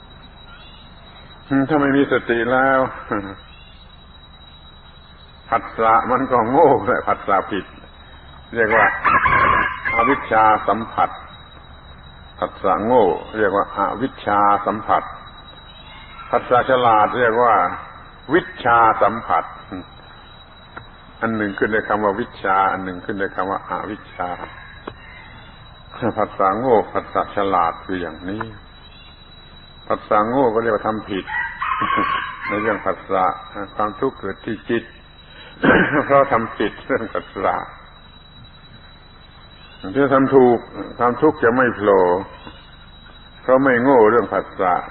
ถ้าไม่มีสติแล้วผัสสะมันก็โง่และผัสสะผิดเรียกว่าอวิชชาสัมผัสผัสสะโง่เรียกว่าอวิชชาสัมผัสผัสสะฉลาดเรียกว่าวิชชาสัมผัสอันหนึ่งขึ้นด้วยคำว่าวิชชาอันหนึ่งขึ้นด้วยคำว่าอวิชชาผัสสะโง่ผัสสะฉลาดคืออย่างนี้ผัสสะโง่ก็เรียกว่าทำผิดในเรื่องผัสสะความทุกข์เกิดที่จิตเพราะทำผิดเรื่องผัสสะถ้าทำถูกความทุกข์จะไม่โผล่เพราะไม่โง่เรื่องผัสสะ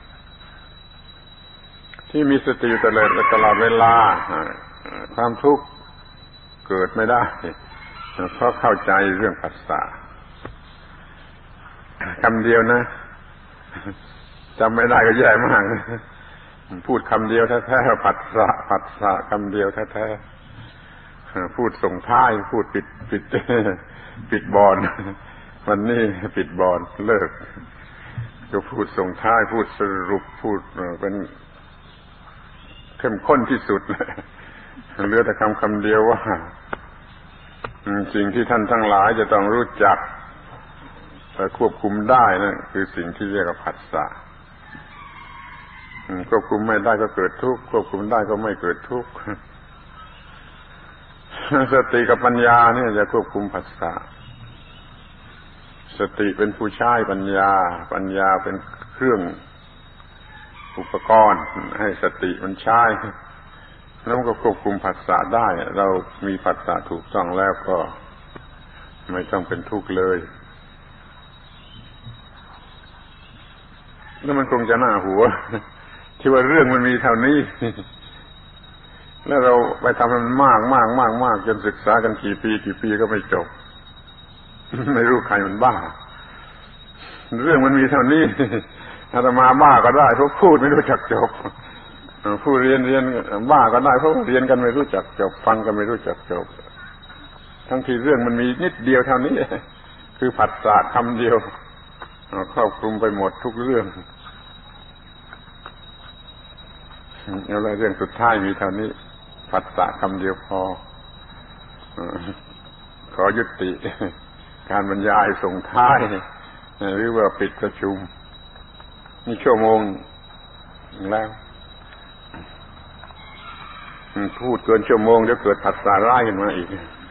ที่มีสติตลอดตลอดเวลาความทุกข์เกิดไม่ได้เพราะเข้าใจเรื่องผัสสะคำเดียวนะจำไม่ได้ก็แย่มากพูดคำเดียวแท้ๆผัสสะผัสสะคำเดียวแท้ๆพูดส่งท้ายพูดปิดปิดปิดบอลวันนี้ปิดบอลเลิกก็พูดส่งท้ายพูดสรุปพูดเป็นเข้มข้นที่สุดเหลือแต่คำคำเดียวว่าสิ่งที่ท่านทั้งหลายจะต้องรู้จักแต่ควบคุมได้นั่นคือสิ่งที่เรียกว่าผัสสะควบคุมไม่ได้ก็เกิดทุกข์ควบคุมได้ก็ไม่เกิดทุกข์สติกับปัญญาเนี่ยจะควบคุมผัสสะสติเป็นผู้ใช้ปัญญาปัญญาเป็นเครื่องอุปกรณ์ให้สติมันใช้แล้วมันก็ควบคุมผัสสะได้เรามีผัสสะถูกต้องแล้วก็ไม่ต้องเป็นทุกข์เลยแล้วมันคงจะน่าหัวที่ว่าเรื่องมันมีเท่านี้แล้วเราไปทำมันมากมากมากมากจนศึกษากันกี่ปีกี่ปีก็ไม่จบไม่รู้ใครมันบ้าเรื่องมันมีเท่านี้อาตมาบ้าก็ได้เพราะพูดไม่รู้จักจบผู้เรียนเรียนบ้าก็ได้เพราะเรียนกันไม่รู้จักจบฟังกันไม่รู้จักจบทั้งที่เรื่องมันมีนิดเดียวเท่านี้คือผัสสะคำเดียวครอบคลุมไปหมดทุกเรื่องแล้วเรื่องสุดท้ายมีเท่านี้ผัสสะคำเดียวพอขอยุติการบรรยายส่งท้ายหรือว่าปิดประชุมนี่ชั่วโมงแล้วพูดเกินชั่วโมงเดี๋ยวเกิดผัสสะร้ายขึ้นมาอีก